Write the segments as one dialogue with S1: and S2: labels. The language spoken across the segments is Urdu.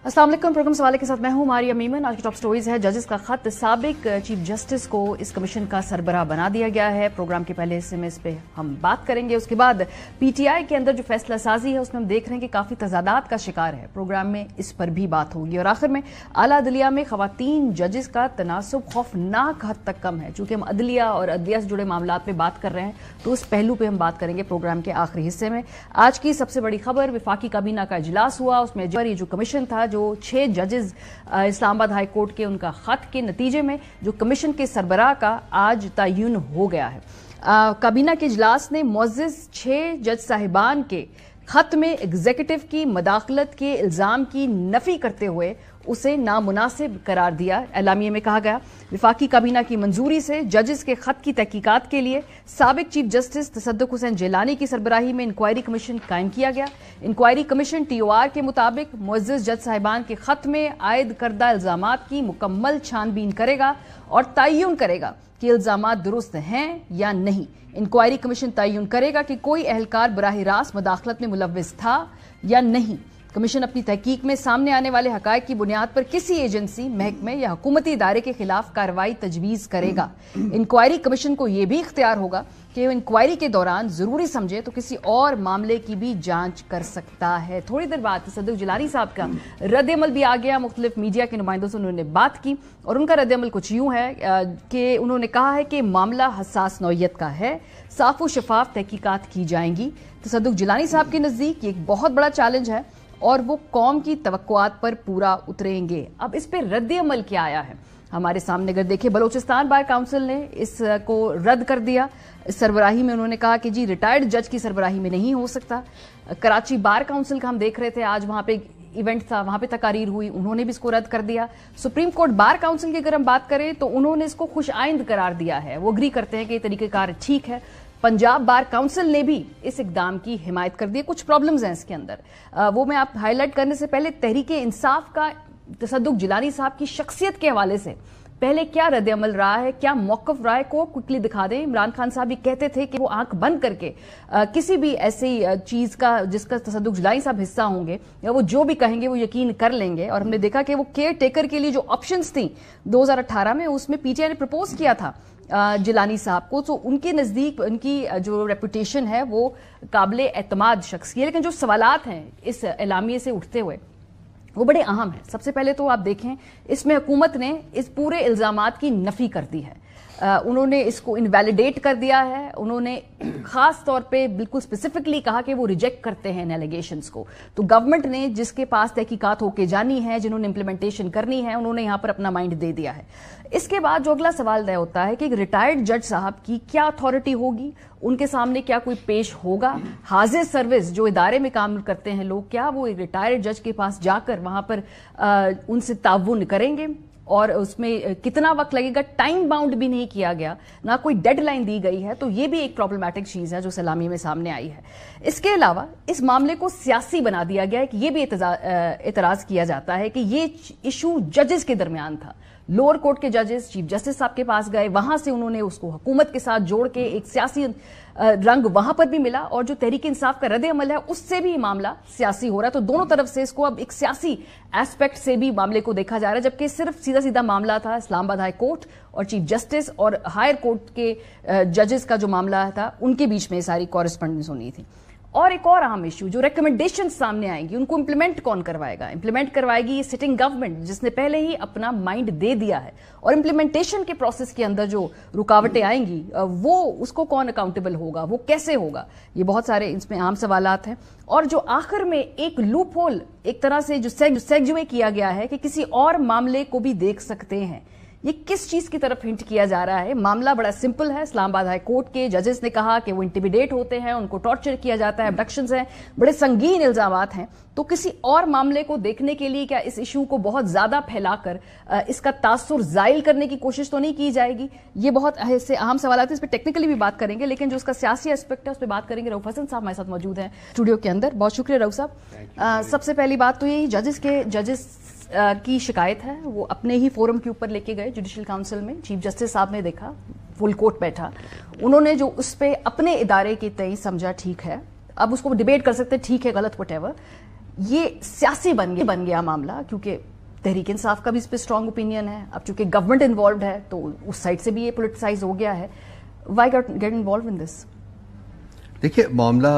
S1: अस्सलाम वालेकुम। प्रोग्राम सवाले के साथ मैं हूं मारिया मीमन। आज की टॉप स्टोरीज है, जजेस का खत, साबिक चीफ जस्टिस को इस कमीशन का सरबराह बना दिया गया है। प्रोग्राम के पहले हिस्से में इस पे हम बात करेंगे। उसके बाद पीटीआई के अंदर जो फैसला साजी है उसमें हम देख रहे हैं कि काफी तजादात का शिकार है। प्रोग्राम में इस पर भी बात होगी और आखिर में आला अदलिया में खवातीन जजेस का तनासब खौफनाक हद तक कम है। चूंकि हम अदलिया और अदलिया से जुड़े मामला पे बात कर रहे हैं तो उस पहलू पे हम बात करेंगे प्रोग्राम के आखिरी हिस्से में। आज की सबसे बड़ी खबर, वफाकी काबीना का इजलास हुआ। उसमें ये जो कमीशन था, जो 6 जजेस इस्लामाबाद हाई कोर्ट के, उनका खत के नतीजे में जो कमीशन के सरबराह का आज तयन हो गया है। काबीना के इजलास ने मुअज़्ज़ज़ 6 जज साहिबान के खत में एग्जीक्यूटिव की मदाखलत के इल्जाम की नफी करते हुए उसे नामुनासिब करार दिया। एलामिये में कहा गया, वफाकी काबीना की मंजूरी से जजेस के खत की तहकीकात के लिए साबिक चीफ जस्टिस तसद्दुक हुसैन जिलानी की सरबराही में इंक्वायरी कमीशन कायम किया गया। इंक्वायरी कमीशन TOR के मुताबिक मुअज़्ज़ज़ जज साहिबान के खत में आयद करदा इल्जामात की मुकम्मल छानबीन करेगा और तयन करेगा कि इल्जामात दुरुस्त हैं या नहीं। इंक्वायरी कमीशन तयन करेगा कि कोई अहलकार बराह रास्त मदाखलत में मुलव्विस था या नहीं। कमीशन अपनी तहकीक में सामने आने वाले हकायक की बुनियाद पर किसी एजेंसी, महकमे या हुकूमती इदारे के खिलाफ कार्रवाई तजवीज़ करेगा। इंक्वायरी कमीशन को यह भी इख्तियार होगा कि वो इंक्वायरी के दौरान जरूरी समझे तो किसी और मामले की भी जांच कर सकता है। थोड़ी देर बाद तसद्दुक जिलानी साहब का रद्द-ए-अमल भी आ गया। मुख्तलिफ मीडिया के नुमाइंदों से उन्होंने बात की और उनका रद्द-ए-अमल कुछ यूं है कि उन्होंने कहा है कि मामला हसास नौइयत का है, साफ व शफाफ तहकीकात की जाएंगी। तसद्दुक जिलानी साहब के नजदीक ये एक बहुत बड़ा चैलेंज है और वो कौम की तवक्कुआत पर पूरा उतरेंगे। अब इस पे रद्द-ए-अमल क्या आया है हमारे सामने, अगर देखें, बलोचिस्तान बार काउंसिल ने इसको रद्द कर दिया। इस सरबराही में उन्होंने कहा कि जी रिटायर्ड जज की सरबराही में नहीं हो सकता। कराची बार काउंसिल का हम देख रहे थे, आज वहां पे इवेंट था, वहां पे तकारीर हुई, उन्होंने भी इसको रद्द कर दिया। सुप्रीम कोर्ट बार काउंसिल की अगर हम बात करें तो उन्होंने इसको खुश आइंद करार दिया है। वो अग्री करते हैं कि ये तरीक़ेकार ठीक है। पंजाब बार काउंसिल ने भी इस इकदाम की हिमायत कर दी। कुछ प्रॉब्लम्स हैं इसके अंदर, वो मैं आप हाईलाइट करने से पहले तहरीक इंसाफ का तसद्दुक जिलानी साहब की शख्सियत के हवाले से पहले क्या रद्द-ए-अमल रहा है, क्या मौक़िफ़ रहा है, को क्विकली दिखा दें। इमरान खान साहब भी कहते थे कि वो आंख बंद करके किसी भी ऐसी चीज का जिसका तसद्दुक जिलानी साहब हिस्सा होंगे या वो जो भी कहेंगे वो यकीन कर लेंगे। और हमने देखा कि वो केयर टेकर के लिए जो ऑप्शंस थी 2018 में, उसमें PTI ने प्रपोज किया था जिलानी साहब को। तो उनके नज़दीक उनकी जो रेपुटेशन है वो काबिल एतमाद शख्स की है। लेकिन जो सवालात हैं इस एलामिये से उठते हुए वो बड़े अहम हैं। सबसे पहले तो आप देखें, इसमें हुकूमत ने इस पूरे इल्जामात की नफी कर दी है। उन्होंने इसको इनवैलिडेट कर दिया है। उन्होंने खास तौर पे बिल्कुल स्पेसिफिकली कहा कि वो रिजेक्ट करते हैं इन एलिगेशंस को। तो गवर्नमेंट ने जिसके पास तहकीकात होके जानी है, जिन्होंने इंप्लीमेंटेशन करनी है, उन्होंने यहां पर अपना माइंड दे दिया है। इसके बाद जो अगला सवाल तय होता है कि रिटायर्ड जज साहब की क्या अथॉरिटी होगी, उनके सामने क्या कोई पेश होगा। हाजिर सर्विस जो इदारे में काम करते हैं लोग, क्या वो एक रिटायर्ड जज के पास जाकर वहां पर उनसे ताउन करेंगे और उसमें कितना वक्त लगेगा, टाइम बाउंड भी नहीं किया गया, ना कोई डेडलाइन दी गई है। तो ये भी एक प्रॉब्लमैटिक चीज है जो सलामी में सामने आई है। इसके अलावा इस मामले को सियासी बना दिया गया है कि ये भी एतराज किया जाता है कि ये इशू जजेस के दरमियान था। लोअर कोर्ट के जजेस चीफ जस्टिस साहब के पास गए, वहां से उन्होंने उसको हुकूमत के साथ जोड़ के एक सियासी रंग वहां पर भी मिला और जो तहरीक इंसाफ का रद्द-ए-अमल है उससे भी मामला सियासी हो रहा है। तो दोनों तरफ से इसको अब एक सियासी एस्पेक्ट से भी मामले को देखा जा रहा है, जबकि सिर्फ सीधा सीधा मामला था इस्लामाबाद हाई कोर्ट और चीफ जस्टिस और हायर कोर्ट के जजेस का जो मामला था उनके बीच में सारी कॉरेस्पॉन्डेंस होनी थी। और एक और अहम इशू, जो रिकमेंडेशन सामने आएंगी उनको इंप्लीमेंट कौन करवाएगा। इंप्लीमेंट करवाएगी ये सिटिंग गवर्नमेंट जिसने पहले ही अपना माइंड दे दिया है, और इंप्लीमेंटेशन के प्रोसेस के अंदर जो रुकावटें आएंगी वो उसको कौन अकाउंटेबल होगा, वो कैसे होगा। ये बहुत सारे इसमें आम सवालात हैं। और जो आखिर में एक लूप होल एक तरह से जो सेगवे किया गया है कि किसी और मामले को भी देख सकते हैं, ये किस चीज की तरफ हिंट किया जा रहा है। मामला बड़ा सिंपल है। इस्लामाबाद हाई कोर्ट के जजेस ने कहा कि वो इंटिमिडेट होते हैं, उनको टॉर्चर किया जाता है, अबडक्शंस हैं, बड़े संगीन इल्जामात हैं। तो किसी और मामले को देखने के लिए क्या इस इशू को बहुत ज्यादा फैलाकर इसका तासुर जायल करने की कोशिश तो नहीं की जाएगी। ये बहुत ऐसे अहम सवाल आते हैं, इस पर टेक्निकली भी बात करेंगे, लेकिन जो उसका सियासी एस्पेक्ट है उस पर बात करेंगे। रऊफ हसन साहब हमारे साथ मौजूद हैं स्टूडियो के अंदर। बहुत शुक्रिया रऊफ साहब। सबसे पहली बात तो यही, जजेस की शिकायत है, वो अपने ही फोरम के ऊपर लेके गए जुडिशल काउंसिल में। चीफ जस्टिस साहब ने देखा, फुल कोर्ट बैठा, उन्होंने जो उस पे अपने इदारे के तय समझा ठीक है। अब उसको डिबेट कर सकते हैं, ठीक है गलत, व्हाटएवर। یہ سیاسی بن گیا معاملہ، کیونکہ تحریک انصاف کا بھی اس پہ اسٹرانگ اوپینین ہے، اب چونکہ گورنمنٹ انوالوڈ ہے تو اس سائڈ سے بھی یہ پولیٹیسائز ہو گیا ہے. Why get involved in this?
S2: دیکھیے معاملہ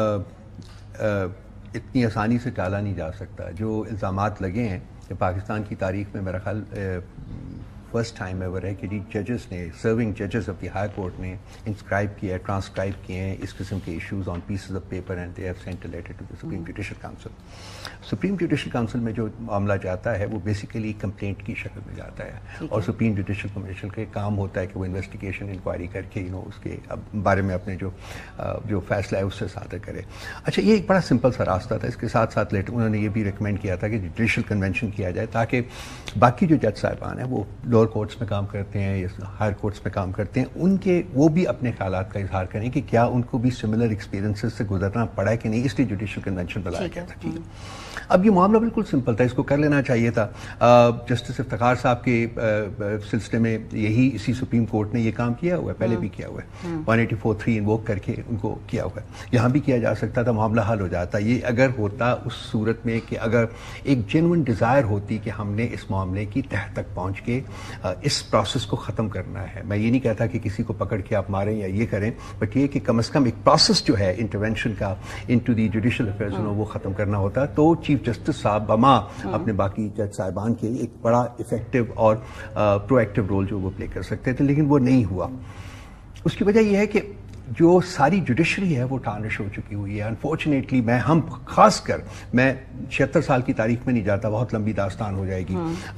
S2: اتنی آسانی سے ٹالا نہیں جا سکتا. جو الزامات لگے ہیں کہ پاکستان کی تاریخ میں میرا خیال فرسٹ ٹائم ایور ہے کہ ججز نے، سرونگ ججز آف دی ہائی کورٹ نے انسکرائب کیا ہے، ٹرانسکرائب کیے ہیں اس قسم کے issues on pieces of paper and they have sent a letter to the supreme judicial council. Supreme judicial council میں جو معاملہ جاتا ہے وہ بیسیکلی کمپلینٹ کی شکل میں جاتا ہے، اور سپریم جوڈیشل کمیشن کا کام ہوتا ہے کہ وہ انویسٹیگیشن انکوائری کر کے اس کے بارے میں اپنے جو فیصلہ ہے اس سے صادر کرے. اچھا، یہ ایک بڑا سمپل سا راستہ تھا. اس کے ساتھ ساتھ لیٹر انہوں نے یہ بھی ریکمینڈ کیا تھا کہ جوڈیشل کنونشن کیا جائے تاکہ باقی جو جج صاحبان ہیں وہ لوور کورٹس میں کام کرتے ہیں یا ہائر کورٹس میں کام کرتے ہیں، ان کے وہ بھی اپنے خیالات کا اظہار کریں کہ کیا ان کو بھی سملر ایکسپیرینسز سے گزرنا پڑا ہے کہ نہیں، اس لیے جوڈیشل کنونشن بلایا گیا تھا. ٹھیک ہے، اب یہ معاملہ بالکل سمپل تھا، اس کو کر لینا چاہیے تھا. جسٹس افتخار صاحب کے سلسلے میں یہی اسی سپریم کورٹ نے یہ کام کیا ہوا ہے، پہلے بھی کیا ہوا ہے، 184(3) انووک کر کے ان کو کیا ہوا ہے. یہاں بھی کیا جا سکتا تھا، معاملہ حل ہو جاتا. یہ اگر ہوتا اس صورت میں کہ اگر ایک جینوئن ڈیزائر ہوتی کہ ہم نے اس معاملے کی تہہ تک پہنچ کے اس پروسیس کو ختم کرنا ہے. میں یہ نہیں کہتا کہ کسی کو پکڑ کے آپ ماریں یا یہ کریں، بٹ یہ کہ کم از کم ایک پروسیس جو ہے انٹرونشن کا انٹو دی جوڈیشل افیئرز وہ ختم کرنا ہوتا، تو چیف جسٹس صاحب بما اپنے باقی جج صاحبان کے ایک بڑا افیکٹو اور پرو ایکٹیو رول جو وہ پلے کر سکتے تھے، لیکن وہ نہیں ہوا. اس کی وجہ یہ ہے کہ جو ساری جوڈیشری ہے وہ ٹارنش ہو چکی ہوئی ہے. انفارچونیٹلی ہم خاص کر، میں 76 سال کی تاریخ میں نہیں جاتا، بہت لمبی داستان ہو جائے گی،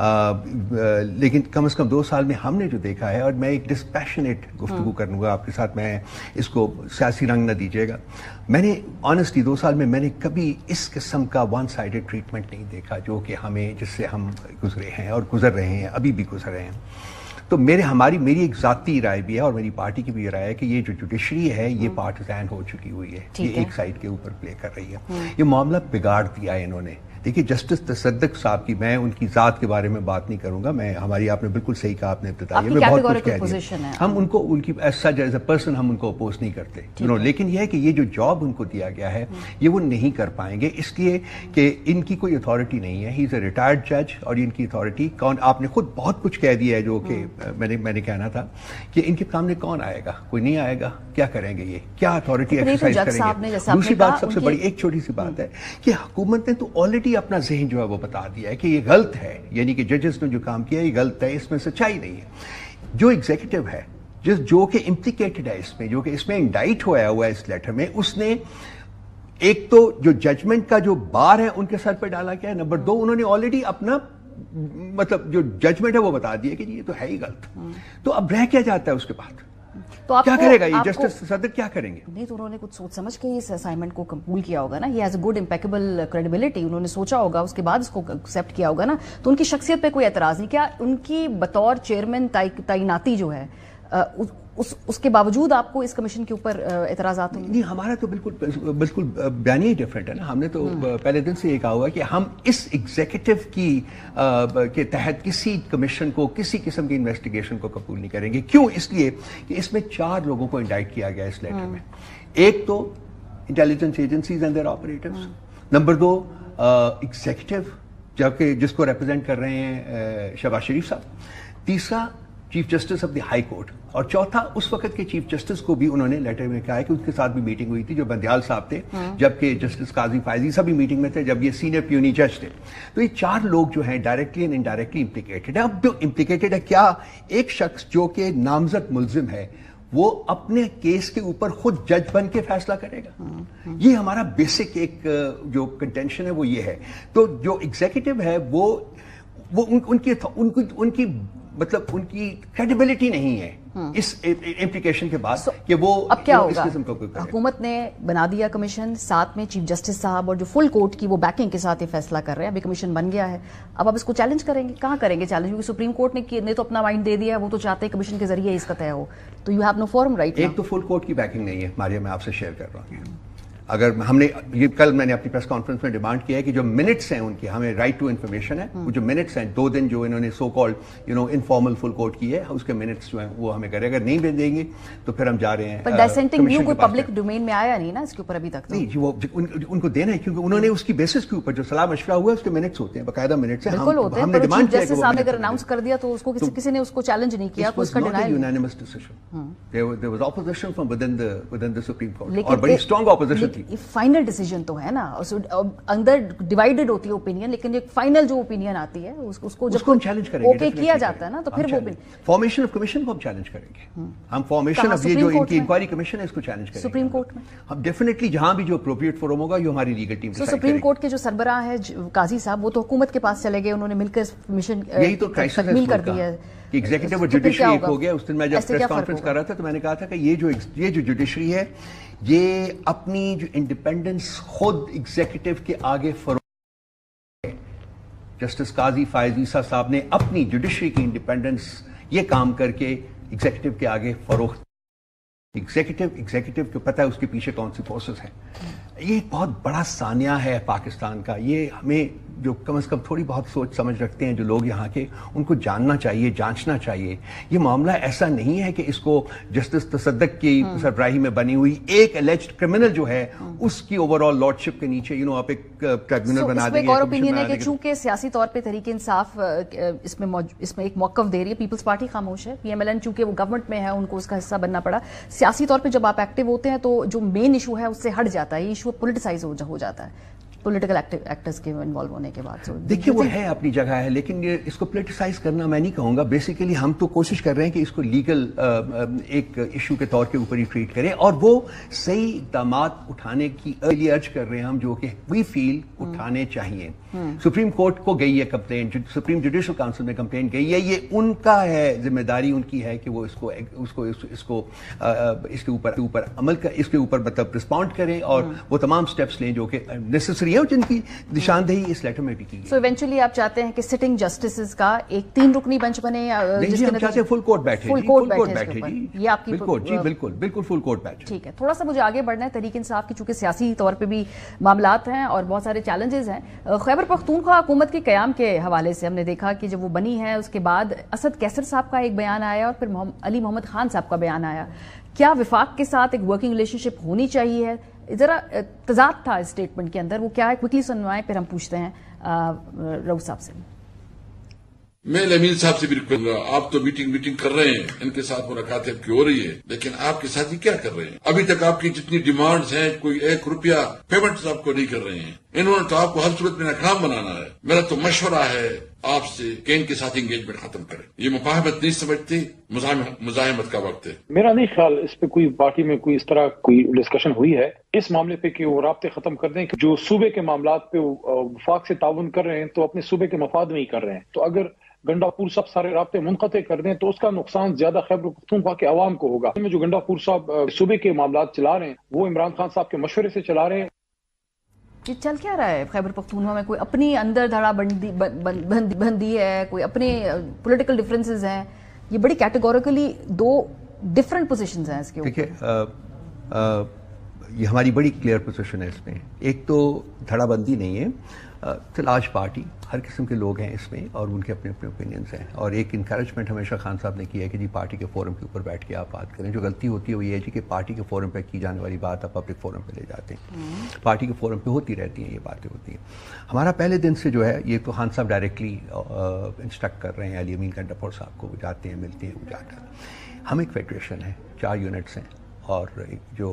S2: لیکن کم از کم 2 سال میں ہم نے جو دیکھا ہے، اور میں ایک ڈسپیشنیٹ گفتگو کروں گا آپ کے ساتھ، میں اس کو سیاسی رنگ نہ دیجیے گا. میں نے آنیسٹلی 2 سال میں نے کبھی اس قسم کا ون سائیڈڈ ٹریٹمنٹ نہیں دیکھا جو کہ ہمیں، جس سے ہم گزرے ہیں اور گزر رہے ہیں، ابھی بھی گزر رہے ہیں. تو میری ایک ذاتی رائے بھی ہے اور میری پارٹی کی بھی رائے ہے کہ یہ جو جوڈیشری ہے یہ پارٹیزین ہو چکی ہوئی ہے، یہ ایک سائڈ کے اوپر پلے کر رہی ہے. یہ معاملہ بگاڑ دیا ہے انہوں نے. دیکھیے جسٹس تصدق صاحب کی، میں ان کی ذات کے بارے میں بات نہیں کروں گا، میں ہماری، آپ نے بالکل صحیح کہا، آپ نے ابتدائی میں بہت کچھ کہہ دیا. ہم ان کو، ان کی ایز اے پرسن ہم ان کو اپوز نہیں کرتے، لیکن یہ ہے کہ یہ جو جاب ان کو دیا گیا ہے یہ وہ نہیں کر پائیں گے، اس لیے کہ ان کی کوئی اتھارٹی نہیں ہے. ہی از اے ریٹائرڈ جج، اور ان کی اتھارٹی کون، آپ نے خود بہت کچھ کہہ دیا ہے جو کہ میں نے کہنا تھا کہ ان کے سامنے کون آئے گا، کوئی نہیں آئے گا. کیا کریں گے، یہ کیا اتھارٹی ایکسرسائز کریں گے. دوسری بات، سب سے بڑی ایک چھوٹی سی بات ہے کہ حکومت نے تو آلریڈی اپنا ذہن جو ہے وہ بتا دیا ہے کہ یہ غلط ہے، یعنی کہ ججز نے جو کام کیا یہ غلط ہے، اس میں سچائی نہیں ہے. جو ایگزیکٹو ہے، جو کہ امپلیکیٹڈ ہے اس میں، جو کہ اس میں انڈائٹ ہوا ہے اس لیٹر میں، اس نے ایک تو جو ججمنٹ کا جو بار ہے ان کے سر پہ ڈالا گیا ہے، نمبر 2 انہوں نے آلریڈی اپنا مطلب جو ججمنٹ ہے وہ بتا دیا کہ یہ تو ہے ہی غلط. تو اب رہ کیا جاتا ہے اس کے بعد؟ تو کیا کرے گا یہ جسٹس صدر، کیا کریں گے؟
S1: نہیں تو انہوں نے کچھ سوچ سمجھ کے اس اسائنمنٹ کو قبول کیا ہوگا نا. He has a good impeccable credibility, انہوں نے سوچا ہوگا، اس کے بعد اس کو ایکسیپٹ کیا ہوگا نا. تو ان کی شخصیت پہ کوئی اعتراض نہیں. کیا ان کی بطور چیئرمین تعیناتی جو ہے اس کے باوجود آپ کو اس کمیشن کے اوپر اعتراضات ہوں؟
S2: نہیں، ہمارا تو بالکل بیانیہ ہی ڈفرینٹ ہے نا. ہم نے تو پہلے دن سے یہ کہا ہوا کہ ہم اس ایگزیکٹو کے تحت کسی کمیشن کو، کسی قسم کی انویسٹیگیشن کو قبول نہیں کریں گے. کیوں؟ اس لیے کہ اس میں 4 لوگوں کو انڈائٹ کیا گیا اس لیٹر میں. ایک تو intelligence agencies and their operators, number 2 executive جبکہ جس کو ریپرزینٹ کر رہے ہیں شہباز شریف صاحب، تیسرا chief justice of the high court, اور چوتھا اس وقت کے چیف جسٹس کو بھی انہوں نے لیٹر میں کہا ہے کہ ان کے ساتھ بھی میٹنگ ہوئی تھی، جو بندیال صاحب تھے، جبکہ جسٹس قاضی فائزی سبھی میٹنگ میں تھے جب یہ سینئر پیونی جج تھے. تو یہ 4 لوگ جو ہیں ڈائریکٹلی اینڈ انڈائریکٹلی امپلیکیٹڈ ہے. اب جو امپلیکیٹڈ ہے، کیا ایک شخص جو کہ نامزد ملزم ہے وہ اپنے کیس کے اوپر خود جج بن کے فیصلہ کرے گا؟ یہ ہمارا بیسک ایک جو کنٹینشن ہے وہ یہ ہے. تو جو ایگزیکٹو ہے وہ ان کی مطلب ان کی کریڈیبلٹی نہیں ہے اس امپلیکیشن کے بعد کہ وہ
S1: اب کیا ہوگا. حکومت نے بنا دیا کمیشن، ساتھ میں چیف جسٹس صاحب اور جو فل کورٹ کی وہ بیکنگ کے ساتھ یہ فیصلہ کر رہے ہیں. ابھی کمیشن بن گیا ہے، اب اس کو چیلنج کریں گے. کہاں کریں گے چیلنج؟ کیونکہ سپریم کورٹ نے تو اپنا مائنڈ دے دیا ہے، وہ تو چاہتے ہیں کمیشن کے ذریعے اس کا طے ہو. تو you have no forum right.
S2: ایک تو فل کورٹ کی بیکنگ نہیں ہے ماریا، میں آپ سے شیئر کر رہا ہوں. اگر ہم نے یہ کل میں نے اپنی پریس کانفرنس میں ڈیمانڈ کیا ہے کہ جو منٹس ہیں ان کے ہمیں رائٹ ٹو انفارمیشن ہے, وہ جو منٹس ہیں 2 دن جو انہوں نے so called informal full court کی ہے اس کے منٹس جو ہیں وہ ہمیں کرے. اگر نہیں دیں گے تو پھر ہم جا رہے ہیں.
S1: پر ڈسینٹنگ ویو کوئی پبلک ڈومین میں آیا نہیں نا اس کے اوپر ابھی تک.
S2: نہیں جی, وہ ان کو دینا ہے کیونکہ انہوں نے اس کی بیسس کے اوپر جو صلاح مشورہ ہوا ہے اس کے منٹس ہوتے ہیں, باقاعدہ منٹس ہیں. ہم نے ڈیمانڈ کیا کہ
S1: اگر اناؤنس کر دیا تو اس کو کسی نے اس کو چیلنج نہیں کیا, اس کا denial
S2: unanimous decision. there was opposition from within the Supreme Court اور بڑی اسٹرانگ اپوزیشن تھی.
S1: فائنل ڈیسیژن تو ہے نا, اندر ڈیوائیڈڈ ہوتی ہے اوپینین, لیکن ایک فائنل جو اوپینین آتی ہے اس کو جب
S2: چیلنج کریں گے,
S1: اوکے کیا جاتا ہے نا, تو پھر وہ
S2: فارمیشن آف کمیشن کو ہم چیلنج کریں گے. ہم فارمیشن آف یہ جو ان کی انکوائری کمیشن ہے اس کو چیلنج کریں گے
S1: سپریم کورٹ میں.
S2: ہم ڈیفینیٹلی جہاں بھی جو اپروپریٹ فورم ہوگا یہ ہماری لیگل ٹیم ڈیسائیڈ کرے گی.
S1: سپریم کورٹ کے جو سربراہ ہے قاضی صاحب, وہ تو حکومت کے پاس چلے گئے, انہوں نے مل کر مشن تکمیل کر دی ہے
S2: کہ ایگزیکٹو اور جوڈیشری ایک ہو گیا. اس دن میں جب پریس کانفرنس کر رہا تھا تو میں نے کہا تھا کہ یہ جو جوڈیشری ہے یہ اپنی جو انڈیپینڈنس خود ایگزیکٹو کے آگے فروغ ہے. جسٹس قاضی فائز عیسیٰ صاحب نے اپنی جوڈیشری کی انڈیپینڈنس یہ کام کر کے ایگزیکٹو کے آگے فروخت. ایگزیکٹو کو پتہ ہے اس کے پیچھے کون سی فورسز ہیں. یہ ایک بہت بڑا سانیہ ہے پاکستان کا. یہ ہمیں جو کم از کم تھوڑی بہت سوچ سمجھ رکھتے ہیں جو لوگ یہاں کے, ان کو جاننا چاہیے, جانچنا چاہیے. یہ معاملہ ایسا نہیں ہے کہ اس کو جسٹس تصدق کی سربراہی میں بنی ہوئی ایک الیجڈ کرمنل جو ہے اس کی اوور آل لارڈشپ کے نیچے آپ ایک ٹریبیونل بنا دیں گے.
S1: ایک اور اوپینین ہے کہ چونکہ سیاسی طور پہ تحریک انصاف اس میں ایک موقف دے رہی ہے, پیپلز پارٹی خاموش ہے, پی ایم ایل این چونکہ وہ گورنمنٹ میں ہے ان کو اس کا حصہ بننا پڑا. سیاسی طور پہ جب آپ ایکٹیو ہوتے ہیں تو جو مین ایشو ہے اس سے ہٹ جاتا ہے, یہ ایشو پولیٹیسائز ہو جاتا ہے پولیٹیکل ایکٹرز کے انوالو ہونے کے بعد.
S2: دیکھیے وہ ہے اپنی جگہ ہے, لیکن اس کو پولیٹیسائز کرنا میں نہیں کہوں گا. بیسیکلی ہم تو کوشش کر رہے ہیں کہ اس کو لیگل ایک ایشو کے طور کے اوپر ہی ٹریٹ کریں, اور وہ صحیح اقدامات اٹھانے کی ارلی ارج کر رہے ہیں ہم, جو کہ وی فیل اٹھانے چاہیے. سپریم کورٹ کو گئی ہے کمپلین, سپریم جوڈیشل کاؤنسل میں کمپلین گئی ہے. یہ ان کا ہے, ذمہ داری ان کی ہے کہ وہ اس کے اوپر مطلب رسپونڈ کریں اور وہ تمام سٹیپس لیں جو کہ نیسیسری ہے, جن کی نشاندہی اس لیٹر میں بھی کی ہے.
S1: سو ایونچولی آپ چاہتے ہیں کہ سٹنگ جسٹسز کا ایک 3 رکنی بنچ بنے,
S2: جس کے نتیجے فل کورٹ بیٹھے جی,
S1: یہ آپ کی
S2: جی بالکل فل کورٹ بیٹھے.
S1: ٹھیک ہے, تھوڑا سا مجھے آگے بڑھنا ہے. تحریک انصاف کی چونکہ سیاسی طور پہ بھی معاملات ہیں اور بہت سارے چیلنجز ہیں. خیبر پختونخوا حکومت کے قیام کے حوالے سے ہم نے دیکھا کہ جب وہ بنی ہے اس کے بعد اسد کیسر صاحب کا ایک بیان آیا اور پھر علی محمد خان صاحب کا بیان آیا. کیا وفاق کے ساتھ ایک ورکنگ ریلیشن شپ ہونی چاہیے؟ ذرا تضاد تھا اس اسٹیٹمنٹ کے اندر, وہ کیا ہے کوئکلی سنوائیں, پھر ہم پوچھتے ہیں رؤوف صاحب سے.
S3: میں امین صاحب سے بھی ریکویسٹ کروں گا, آپ تو میٹنگ کر رہے ہیں, ان کے ساتھ ملاقات آپ کی ہو رہی ہے, لیکن آپ کے ساتھی کیا کر رہے ہیں؟ ابھی تک آپ کی جتنی ڈیمانڈز ہیں کوئی 1 روپیہ پیمنٹ آپ کو نہیں کر رہے ہیں. انہوں نے تو آپ کو ہر صورت میں ناکام بنانا ہے. میرا تو مشورہ ہے آپ سے کہ ان کے ساتھ انگیجمنٹ ختم کریں. یہ مفاہمت نہیں سمجھتے, مزاحمت کا وقت ہے.
S4: میرا نہیں خیال اس پہ کوئی پارٹی میں کوئی اس طرح کوئی ڈسکشن ہوئی ہے اس معاملے پہ کہ وہ رابطے ختم کر دیں. جو صوبے کے معاملات پہ وفاق سے تعاون کر رہے ہیں تو اپنے صوبے کے مفاد میں ہی کر رہے ہیں. تو اگر گنڈا پور صاحب سارے رابطے منقطع کر دیں تو اس کا نقصان زیادہ خیبر پختونخوا کے عوام کو ہوگا. جو گنڈا پور صاحب صوبے کے معاملات چلا رہے ہیں وہ عمران خان صاحب کے مشورے سے چلا رہے ہیں.
S1: یہ چل کیا رہا ہے خیبر پختونخوا میں؟ کوئی اپنی اندر دھڑا بندی ہے, کوئی اپنے پولیٹیکل ڈفرینسز ہیں, یہ بڑی کیٹیگوریکلی 2 ڈفرنٹ پوزیشنز ہیں اس کے اوپر.
S2: دیکھیے یہ ہماری بڑی کلیئر پوزیشن ہے اس میں. ایک تو دھڑا بندی نہیں ہے, تلاش پارٹی, ہر قسم کے لوگ ہیں اس میں اور ان کے اپنے اپنے اوپینینز ہیں. اور ایک انکریجمنٹ ہمیشہ خان صاحب نے کیا ہے کہ جی پارٹی کے فورم کے اوپر بیٹھ کے آپ بات کریں. جو غلطی ہوتی ہے وہ یہ ہے جی کہ پارٹی کے فورم پہ کی جانے والی بات آپ پبلک فورم پہ لے جاتے ہیں. پارٹی کے فورم پہ ہوتی رہتی ہیں یہ باتیں ہوتی ہیں. ہمارا پہلے دن سے جو ہے یہ تو خان صاحب ڈائریکٹلی انسٹرکٹ کر رہے ہیں علی امین گنڈاپور صاحب کو, وہ جاتے ہیں ملتے ہیں, وہ جا کر. ہم ایک فیڈریشن ہے, 4 یونٹس ہیں, اور جو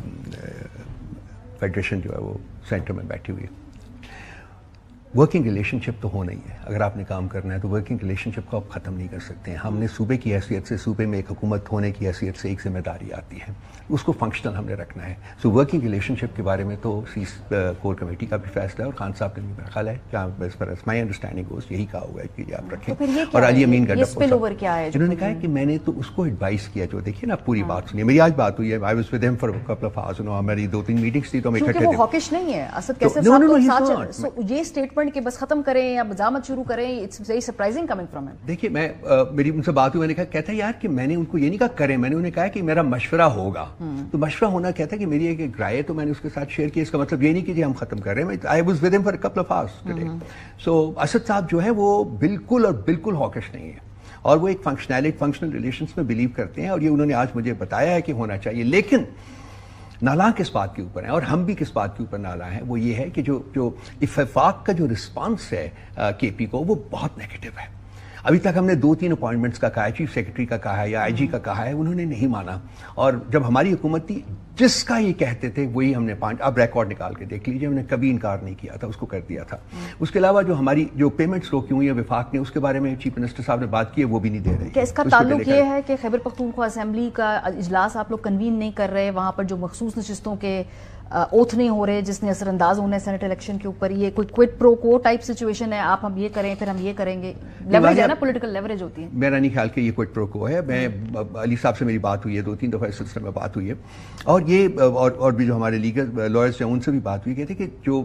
S2: فیڈریشن جو ہے وہ سینٹر میں بیٹھی ہوئی ہے. ورکنگ ریلیشن شپ تو ہونا ہی ہے. اگر آپ نے کام کرنا ہے تو ورکنگ ریلیشن شپ کو آپ ختم نہیں کر سکتے ہیں. ہم نے صوبے کی حیثیت سے, صوبے میں ایک حکومت ہونے کی حیثیت سے ایک ذمہ داری آتی ہے, اس کو فنکشنل ہم نے رکھنا ہے. سو ورکنگ ریلیشن شپ کے بارے میں تو کور کمیٹی کا بھی فیصلہ ہے, اور خان صاحب نے بھی میرا خیال ہے کہ مائی انڈرسٹینڈنگ اس یہی کہا ہوا ہے کہ آپ رکھیں. اور علی امین گنڈاپور جنہوں نے کہا کہ میں نے تو اس کو ایڈوائز کیا, جو دیکھیے نا پوری بات سنیے, میری آج بات ہوئی ہے, I was with him for couple of hours, میری 2-3 میٹنگز تھی تو ہم اکٹھے تھے.
S1: وہ ہاکش نہیں ہے اسد کیسر صاحب, یہ اسٹیٹمنٹ अप्रूवमेंट कि बस खत्म करें या मजामत शुरू करें? It's very surprising coming from him.
S2: देखिए, मैं मेरी उनसे बात हुई, मैंने कहा, कहता है यार कि मैंने उनको ये नहीं कहा करें, मैंने उन्हें कहा कि मेरा मशवरा होगा। तो मशवरा होना कहता है कि मेरी एक राय है तो मैंने उसके साथ शेयर किया, इसका मतलब ये नहीं कि जी हम खत्म कर रहे हैं। I was with him for a couple of hours today. So Asad साहब जो है वो बिल्कुल और बिल्कुल हॉकिश नहीं है, और वो एक फंक्शनल रिलेशंस में बिलीव करते हैं, और ये उन्होंने आज मुझे बताया है कि होना चाहिए। लेकिन नाला किस बात के ऊपर है और हम भी किस बात के ऊपर नाला है, वो ये है कि जो इत्तेफाक का जो रिस्पांस है केपी को, वो बहुत नेगेटिव है। अभी तक हमने 2-3 अपॉइंटमेंट्स का कहा है, चीफ सेक्रेटरी का कहा है या आईजी का कहा है, उन्होंने नहीं माना। और जब हमारी हुकूमत थी, जिसका ये कहते थे वही हमने 5, अब रिकॉर्ड निकाल के देख लीजिए, हमने कभी इनकार नहीं किया था, उसको कर दिया था। उसके अलावा जो हमारी जो पेमेंट्स रोकी हुई है विफाक ने, उसके बारे में चीफ मिनिस्टर साहब ने बात की है, वो भी नहीं दे रहे।
S1: क्या इसका ताल्लुक ये है कि खैबर पख्तूनख्वा असेंबली का इजलास आप लोग कन्वीन नहीं कर रहे, वहां पर जो मखसूस नशिस्तों के ओथ नहीं हो रहे जिसने असरअंदाज होना है सेनेट इलेक्शन के ऊपर? ये कोई quid pro quo type situation है, आप हम ये करें फिर हम ये करेंगे, लेवरेज है ना, पॉलिटिकल लेवरेज होती है?
S2: मेरा नहीं ख्याल कि ये क्विट प्रो को है। मैं अली साहब से मेरी बात हुई है, 2-3 दफा इस सिलसिले में बात हुई है, और ये और भी जो हमारे लीगल लॉयर्स हैं उनसे भी बात हुई, कहते कि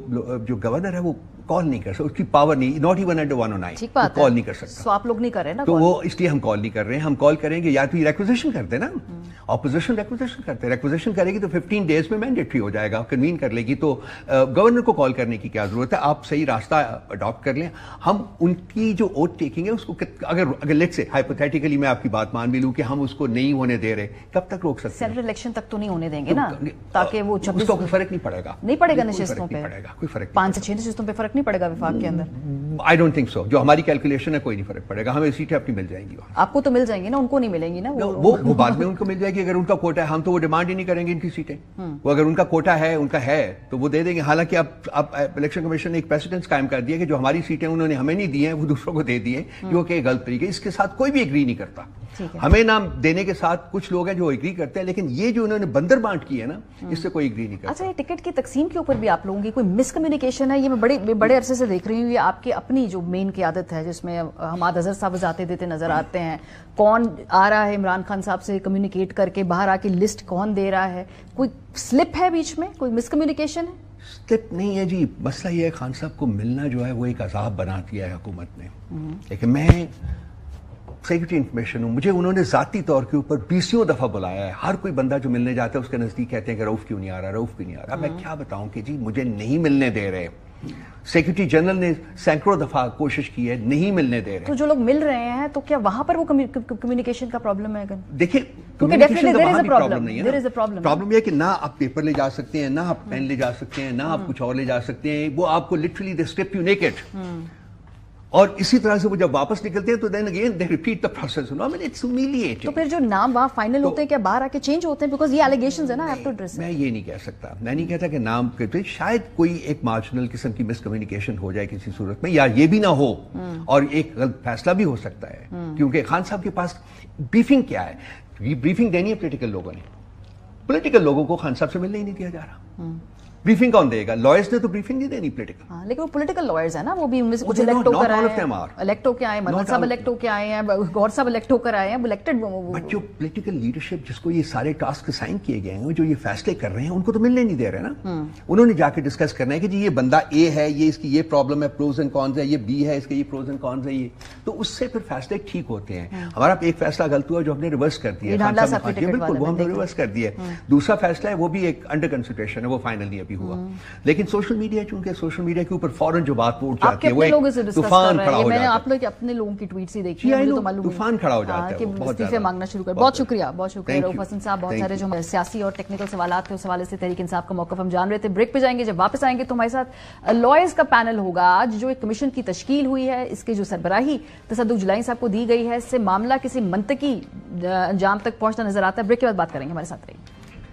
S2: जो गवर्नर है वो कॉल नहीं कर सकता, उसकी पावर नहीं, नॉट इवन अंडर 109 कॉल नहीं कर सकता।
S1: तो आप लोग नहीं कर रहे ना,
S2: तो वो इसलिए हम कॉल नहीं कर रहे हैं। हम कॉल करेंगे या तो ये रिक्विजिशन करते ना, ऑपोजिशन रिक्विजिशन करते, रिक्विजिशन करेगी तो 15 डेज में मैंडेटरी हो जाएगा, कन्वीन कर लेगी, तो गवर्नर को कॉल करने की क्या जरूरत है? आप सही रास्ता अडॉप्ट कर लें। हम उनकी जो ओथ टेकिंग है उसको अगर लेट्स से हाइपोथेटिकली मैं आपकी बात मान भी लूं कि हम उसको नहीं होने दे रहे, कब तक रोक सकते हैं?
S1: सेनेट इलेक्शन तक तो नहीं होने देंगे ना, ताकि वो 26
S2: उसको कोई फर्क नहीं पड़ेगा,
S1: नहीं पड़ेगा नशिस्तों पे,
S2: कोई फर्क
S1: 5 से 6 नशिस्तों पे फर्क नहीं पड़ेगा विफाक के अंदर?
S2: I don't think so. जो हमारी कैलकुलेशन है कोई नहीं फर्क पड़ेगा, हमें सीटें अपनी मिल जाएंगी।
S1: आपको तो मिल जाएंगी ना, उनको नहीं मिलेंगी ना?
S2: वो बाद में उनको मिल जाएगी अगर उनका कोटा है। हम तो वो डिमांड ही नहीं करेंगे इनकी सीटें, वो अगर उनका कोटा है, उनका है तो वो दे देंगे। हालांकि अब इलेक्शन कमीशन ने एक प्रेसिडेंस कायम कर दिया कि जो हमारी सीटें उन्होंने हमें नहीं दी हैं वो दूसरों को दे दिए, जो कि गलत तरीके। इसके साथ कोई भी एग्री नहीं करता। हमें नाम देने के साथ कुछ लोग हैं जो एग्री करते हैं, लेकिन ये जो उन्होंने बंदर बांट की है ना, इससे कोई एग्री नहीं करता।
S1: अच्छा, ये टिकट की तकसीम के ऊपर भी आप लोगों की कोई मिसकम्युनिकेशन है? ये मैं बड़े अरसे से देख रही हूँ, ये आपकी अपनी जो मेन की आदत है, जिसमें हमाद अजहर साहब वजाते देते नजर आते हैं, कौन आ रहा है इमरान खान साहब से कम्युनिकेट करके बाहर आके लिस्ट कौन दे रहा है, कोई स्लिप है बीच में, कोई मिसकम्युनिकेशन है?
S2: स्लिप नहीं है जी, मसला ये है खान साहब को मिलना जो है वो एक अजाब बना दिया है हुकूमत ने। लेकिन मैं सेक्रेटरी इंफॉर्मेशन हूं, मुझे उन्होंने जाती तौर के ऊपर 20 दफा बुलाया है। हर कोई बंदा जो मिलने जाता है उसके नजदीक कहते हैं कि रऊफ क्यों नहीं आ रहा, रऊफ क्यों नहीं आ रहा। मैं क्या बताऊं कि जी मुझे नहीं मिलने दे रहे। सेक्रेटरी जनरल ने सैकड़ों दफा कोशिश की है, नहीं मिलने दे रहे।
S1: तो जो लोग मिल रहे हैं तो क्या वहां पर वो कम्युनिकेशन का प्रॉब्लम है?
S2: देखिए,
S1: कम्युनिकेशन का वहां भी
S2: प्रॉब्लम नहीं है
S1: ना।
S2: प्रॉब्लम यह है कि ना आप पेपर ले जा सकते हैं, ना आप पेन ले जा सकते हैं, ना आप कुछ और ले जा सकते हैं। वो आपको literally they strip you naked. और इसी तरह से वो जब वापस निकलते हैं तो then again they repeat the process. No, I mean it's humiliating.
S1: तो फिर जो नाम वहां फाइनल होते हैं क्या बाहर आके चेंज होते हैं? बिकॉज ये एलिगेशंस है ना, आई हैव टू एड्रेस।
S2: मैं ये नहीं कह सकता, मैं नहीं कहता कि नाम के शायद कोई एक मार्जिनल किस्म की मिसकम्युनिकेशन हो जाए किसी सूरत में, या ये भी ना हो और एक गलत फैसला भी हो सकता है। क्योंकि खान साहब के पास ब्रीफिंग क्या है, ब्रीफिंग देनी है पोलिटिकल लोगों ने, पोलिटिकल लोगों को खान साहब से मिलने ही नहीं दिया जा रहा। ब्रीफिंग कौन देगा? लॉयर्स ने तो ब्रीफिंग नहीं देनी पोलिटिकल।
S1: हाँ, लेकिन वो पोलिटिकल लॉयर्स है ना, वो भी उनमें से कुछ इलेक्ट होकर आए हैं, इलेक्ट होकर आए हैं, मनोज साहब इलेक्ट होकर आए हैं, गौर साहब इलेक्ट होकर आए हैं, इलेक्टेड।
S2: बट जो पोलिटिकल लीडरशिप जिसको ये सारे टास्क असाइन किए गए हैं, जो ये फैसले कर रहे हैं, उनको तो मिलने नहीं दे रहे ना। उन्होंने जाके डिस्कस करना है कि जी ये बंदा ए है, ये इसकी ये प्रॉब्लम है, प्रोज एंड कॉन्स है, ये बी है, इसके ये प्रोज एंड कॉन्स है, ये तो उससे फिर फैसले ठीक होते हैं। हमारा एक फैसला गलत हुआ जो हमने रिवर्स कर दिया, बिल्कुल वो हमने रिवर्स कर दिया। दूसरा फैसला है वो भी एक अंडर कंसिडरेशन है, वो फाइनल नहीं अभी हुआ। लेकिन सोशल मीडिया, चूंकि सोशल मीडिया के ऊपर फौरन जो बात उठ जाती है, वो एक तूफान खड़ा हो जाता है।
S1: मैंने आप लोग अपने लोगों की ट्वीट्स ही देखी है, मुझे तो मालूम
S2: तूफान खड़ा हो जाता है
S1: कि इस्तीफे मांगना शुरू कर। बहुत शुक्रिया रऊफ हसन साहब। बहुत सारे जो सियासी और टेक्निकल सवालात थे उस हवाले से तहरीक इंसाफ का मौक़िफ़ हम जान रहे थे। ब्रेक पे जाएंगे, जब वापस आएंगे तो हमारे साथ लॉयर्स का पैनल होगा। आज जो एक कमीशन की तश्कील हुई है, इसकी जो सरबराही तसद्दुक़ जुलानी साहब को दी गई है, इससे मामला किसी मंतकी अंजाम तक पहुंचना नजर आता है। ब्रेक के बाद बात करेंगे, हमारे साथ रहिए।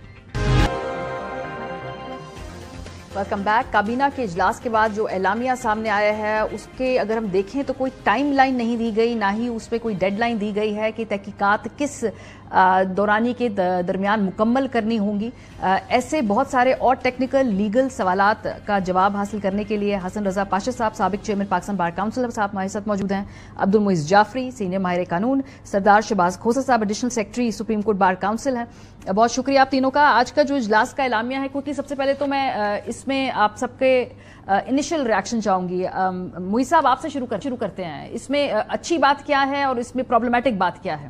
S1: Welcome back. काबीना के इजलास के बाद जो एलामिया सामने आया है, उसके अगर हम देखें तो कोई टाइम लाइन नहीं दी गई, ना ही उस पर कोई डेडलाइन दी गई है कि तहकीकात किस दौरानी के दरमियान मुकम्मल करनी होंगी। ऐसे बहुत सारे और टेक्निकल लीगल सवालात का जवाब हासिल करने के लिए हसन रजा पाशा साहब, साबिक चेयरमैन पाकिस्तान बार काउंसिल साहब हमारे साथ मौजूद हैं। अब्दुल मुइज़ जाफरी, सीनियर माहिर कानून। सरदार शहबाज खोसा साहब, additional secretary supreme court bar council हैं। बहुत शुक्रिया आप तीनों का। आज का जो इजलास का एलामिया है, क्योंकि सबसे पहले तो मैं इस اس میں آپ سب کے انیشل ریاکشن چاہوں گی. موئی صاحب آپ سے شروع کرتے ہیں. اس میں اچھی بات کیا ہے اور اس میں پرابلمیٹک بات کیا ہے؟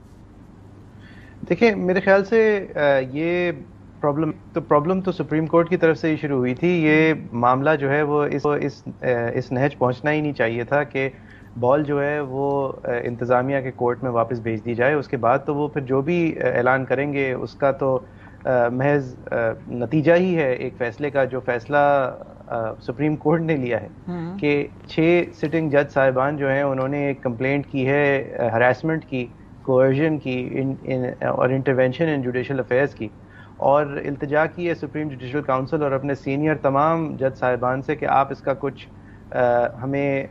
S5: دیکھیں میرے خیال سے یہ پرابلم تو سپریم کورٹ کی طرف سے ہی شروع ہوئی تھی. یہ معاملہ جو ہے وہ اس نہج پہنچنا ہی نہیں چاہیے تھا کہ بال جو ہے وہ انتظامیہ کے کورٹ میں واپس بھیج دی جائے. اس کے بعد تو وہ پھر جو بھی اعلان کریں گے اس کا تو محض نتیجہ ہی ہے ایک فیصلے کا, جو فیصلہ سپریم کورٹ نے لیا ہے کہ 6 سٹنگ جج صاحبان جو ہیں انہوں نے ایک کمپلینٹ کی ہے ہراسمنٹ کی, کوئرژن کی اور انٹرونشن ان جوڈیشل افیئرز کی, اور التجا کی ہے سپریم جوڈیشل کاؤنسل اور اپنے سینئر تمام جج صاحبان سے کہ آپ اس کا کچھ ہمیں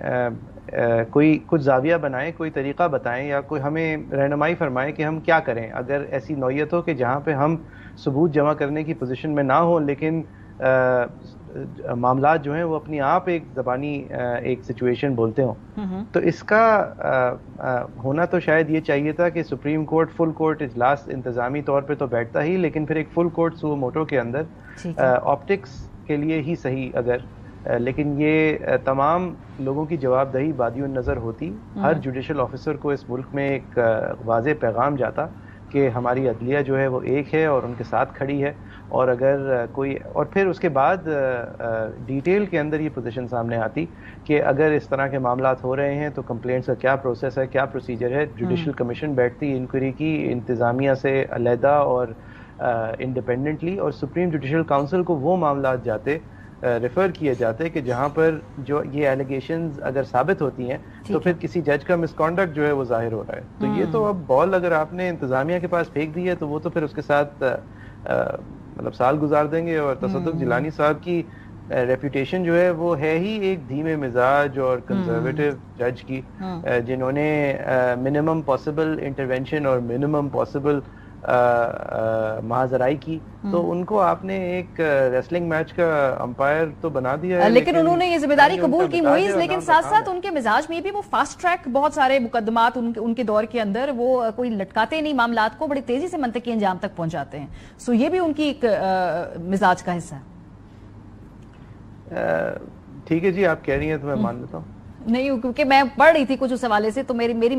S5: کچھ زاویہ بنائیں, کوئی طریقہ بتائیں یا کوئی ہمیں رہنمائی فرمائیں کہ ہم کیا کریں اگر ایسی نوعیت ہو کہ جہاں پہ ہم ثبوت جمع کرنے کی پوزیشن میں نہ ہوں لیکن معاملات جو ہیں وہ اپنی آپ ایک زبانی ایک سچویشن بولتے ہوں. تو اس کا ہونا تو شاید یہ چاہیے تھا کہ سپریم کورٹ فل کورٹ اجلاس انتظامی طور پہ تو بیٹھتا ہی, لیکن پھر ایک فل کورٹ سو موٹو کے اندر آپٹکس کے لیے ہی صحیح اگر, لیکن یہ تمام لوگوں کی جواب دہی بادی النظر ہوتی. ہر جوڈیشل آفیسر کو اس ملک میں ایک واضح پیغام جاتا کہ ہماری عدلیہ جو ہے وہ ایک ہے اور ان کے ساتھ کھڑی ہے, اور اگر کوئی اور پھر اس کے بعد ڈیٹیل کے اندر یہ پوزیشن سامنے آتی کہ اگر اس طرح کے معاملات ہو رہے ہیں تو کمپلینٹس کا کیا پروسیس ہے, کیا پروسیجر ہے. جوڈیشل کمیشن بیٹھتی انکوائری کی انتظامیہ سے علیحدہ اور انڈیپینڈنٹلی, اور سپریم جوڈیشل کاؤنسل کو وہ معاملات جاتے ریفر کیے جاتے کہ جہاں پر جو یہ ایلیگیشنز اگر ثابت ہوتی ہیں تو پھر کسی جج کا مس کانڈکٹ جو ہے وہ ظاہر ہو رہا ہے. تو یہ تو اب بال اگر آپ نے انتظامیہ کے پاس پھینک دی ہے تو وہ تو پھر اس کے ساتھ مطلب سال گزار دیں گے. اور تصدق جیلانی صاحب کی ریپوٹیشن جو ہے وہ ہے ہی ایک دھیمے مزاج اور کنزرویٹو جج کی, جنہوں نے منیمم پاسبل انٹرونشن اور منیمم پاسبل مہاجرائی کی, تو ان کو آپ نے ایک ریسلنگ میچ کا امپائر تو بنا دیا ہے.
S1: لیکن انہوں نے یہ ذمہ داری قبول کی موئز, لیکن ساتھ ساتھ ان کے مزاج میں بھی وہ فاسٹ ٹریک بہت سارے مقدمات ان کے دور کے اندر وہ کوئی لٹکاتے نہیں, معاملات کو بڑی تیزی سے منطقی انجام تک پہنچاتے ہیں. سو یہ بھی ان کی ایک مزاج کا حصہ ہے.
S5: ٹھیک ہے جی, آپ کہہ رہی ہیں تو میں مان لیتا ہوں.
S1: نہیں, کیونکہ میں پڑھ رہی تھی کچھ اس حوالے سے, تو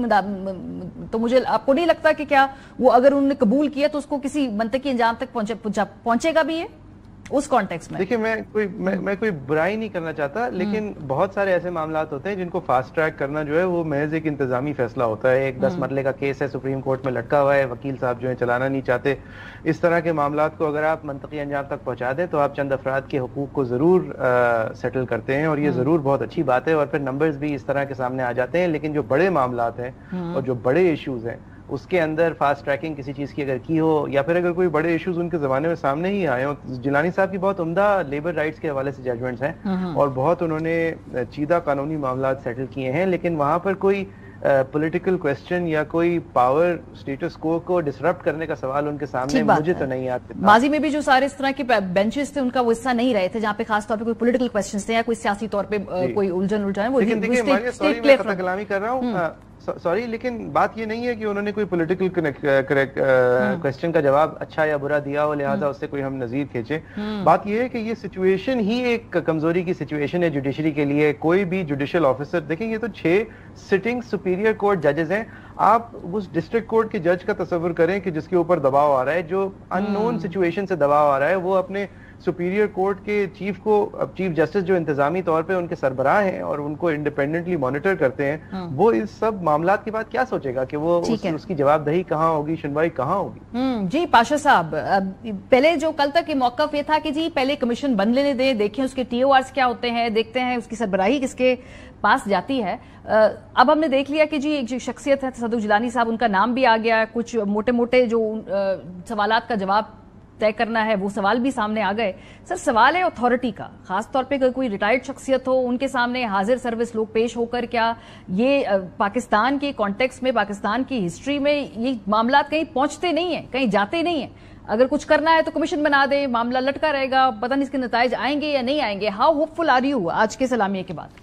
S1: تو مجھے آپ کو نہیں لگتا کہ کیا وہ اگر انہوں نے قبول کیا تو اس کو کسی منطقی انجام تک پہنچے گا بھی ہے اس کانٹیکس میں؟
S5: دیکھیں میں کوئی برائی نہیں کرنا چاہتا, لیکن بہت سارے ایسے معاملات ہوتے ہیں جن کو فاسٹ ٹریک کرنا جو ہے وہ محض ایک انتظامی فیصلہ ہوتا ہے. ایک 10 مرلے کا کیس ہے سپریم کورٹ میں لٹکا ہوا ہے, وکیل صاحب جو ہے چلانا نہیں چاہتے. اس طرح کے معاملات کو اگر آپ منطقی انجام تک پہنچا دیں تو آپ چند افراد کے حقوق کو ضرور سیٹل کرتے ہیں, اور یہ ضرور بہت اچھی بات ہے, اور پھر نمبرز بھی اس طرح کے سامنے آ جاتے ہیں. لیکن جو بڑے معاملات ہیں اور جو بڑے ایشوز ہیں اس کے اندر فاسٹ ٹریکنگ کسی چیز کی اگر کی ہو, یا پھر اگر کوئی بڑے ایشوز ان کے زمانے میں سامنے ہی آئے ہوں. جیلانی صاحب کی بہت عمدہ لیبر رائٹس کے حوالے سے ججمنٹس ہیں اور بہت انہوں نے چیدہ قانونی معاملات سیٹل کیے ہیں, لیکن وہاں پر کوئی پولیٹیکل کویسچن یا کوئی پاور سٹیٹس کو ڈسرپٹ کرنے کا سوال ان کے سامنے مجھے تو نہیں آتا.
S1: ماضی میں بھی جو سارے اس طرح کے بینچز تھے ان کا وہ حصہ نہیں رہے تھے جہاں پہ خاص طور پہ کوئی پولیٹیکل کویسچنز تھے یا کوئی سیاسی طور پہ کوئی الجھن ہے. وہ
S5: کلامی کر رہا ہوں, سوری, لیکن بات یہ نہیں ہے کہ انہوں نے کوئی پولیٹیکل کویسچن کا جواب اچھا یا برا دیا ہو لہٰذا اس سے کوئی ہم نظیر کھینچے. بات یہ ہے کہ یہ سچویشن ہی ایک کمزوری کی سچویشن ہے جوڈیشری کے لیے. کوئی بھی جوڈیشل آفیسر, دیکھیں یہ تو 6 سٹنگ سپیریئر کورٹ ججز ہیں. آپ اس ڈسٹرکٹ کورٹ کے جج کا تصور کریں کہ جس کے اوپر دباؤ آ رہا ہے, جو ان نون سچویشن سے دباؤ آ رہا ہے, وہ اپنے سپیریئر کورٹ کے چیف جسٹس جو انتظامی طور پہ ان کے سربراہ ہیں اور ان کو انڈیپینڈنٹلی مانیٹر کرتے ہیں, وہ اس سب معاملات کے بعد کیا سوچے گا کہ وہ اس کی جواب دہی کہاں ہوگی, سنوائی کہاں ہوگی؟
S1: جی پاشا صاحب, پہلے جو کل تک یہ موقف یہ تھا کہ جی پہلے کمیشن بن لینے دیں, دیکھیں اس کے TORs کیا ہوتے ہیں, دیکھتے ہیں اس کی سربراہی کس کے پاس جاتی ہے. اب ہم نے دیکھ لیا کہ جی ایک جو شخصیت ہے تصدق جیلانی صاحب, ان کا نام بھی آ گیا, کچھ موٹے موٹے جو سوالات کا جواب طے کرنا ہے وہ سوال بھی سامنے آ گئے. سر سوال ہے اتھارٹی کا, خاص طور پہ اگر کوئی ریٹائرڈ شخصیت ہو ان کے سامنے حاضر سروس لوگ پیش ہو کر, کیا یہ پاکستان کے کانٹیکس میں, پاکستان کی ہسٹری میں یہ معاملات کہیں پہنچتے نہیں ہیں, کہیں جاتے نہیں ہیں؟ اگر کچھ کرنا ہے تو کمیشن بنا دے, معاملہ لٹکا رہے گا, پتہ نہیں اس کے نتائج آئیں گے یا نہیں آئیں گے. How hopeful are you آج کے سلامیہ کے بعد؟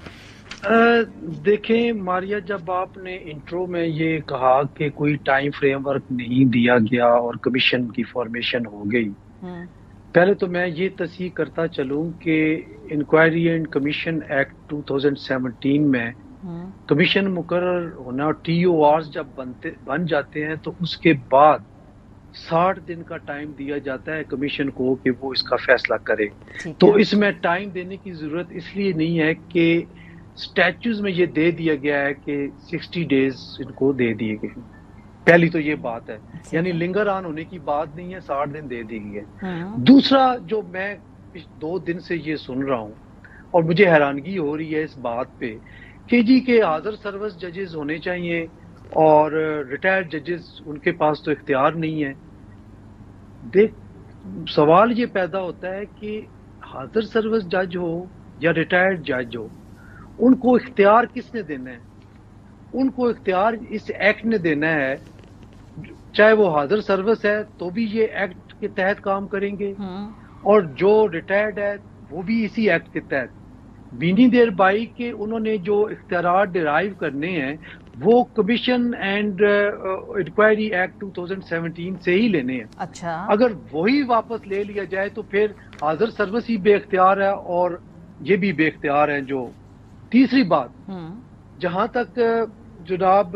S4: دیکھیں ماریا, جب آپ نے انٹرو میں یہ کہا کہ کوئی ٹائم فریم ورک نہیں دیا گیا اور کمیشن کی فارمیشن ہو گئی,
S6: پہلے تو میں یہ تصحیح کرتا چلوں کہ انکوائری اینڈ کمیشن ایکٹ 2017 میں کمیشن مقرر ہونا اور ٹی او آرز جب بن جاتے ہیں تو اس کے بعد 60 دن کا ٹائم دیا جاتا ہے کمیشن کو کہ وہ اس کا فیصلہ کرے. تو اس میں ٹائم دینے کی ضرورت اس لیے نہیں ہے کہ اسٹیچوز میں یہ دے دیا گیا ہے کہ 60 ڈیز ان کو دے دیے گئے. پہلی تو یہ بات ہے, یعنی لنگر آن ہونے کی بات نہیں ہے, 60 دن دے دی گئی ہے. دوسرا جو میں 2 دن سے یہ سن رہا ہوں اور مجھے حیرانگی ہو رہی ہے اس بات پہ کہ جی کہ حاضر سروس ججز ہونے چاہیے اور ریٹائرڈ ججز ان کے پاس تو اختیار نہیں ہے. دیکھ سوال یہ پیدا ہوتا ہے کہ حاضر سروس جج ہو یا ریٹائرڈ جج ہو, ان کو اختیار کس نے دینا ہے؟ ان کو اختیار اس ایکٹ نے دینا ہے. چاہے وہ حاضر سروس ہے تو بھی یہ ایکٹ کے تحت کام کریں گے, اور جو ریٹائرڈ ہے وہ بھی اسی ایکٹ کے تحت. بینی دیر بائی کہ انہوں نے جو اختیارات ڈرائیو کرنے ہیں وہ کمیشن اینڈ انکوائری ایکٹ 2017 سے ہی لینے ہیں.
S1: اچھا, اگر
S6: وہی واپس لے لیا جائے تو پھر حاضر سروس ہی بے اختیار ہے اور یہ بھی بے اختیار ہیں. جو تیسری بات, جہاں تک جناب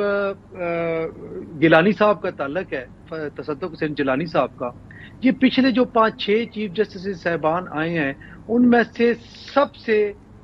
S6: گیلانی صاحب کا تعلق ہے, تصدق حسین جیلانی صاحب کا, یہ پچھلے جو 5-6 چیف جسٹس صاحبان آئے ہیں ان میں سے سب سے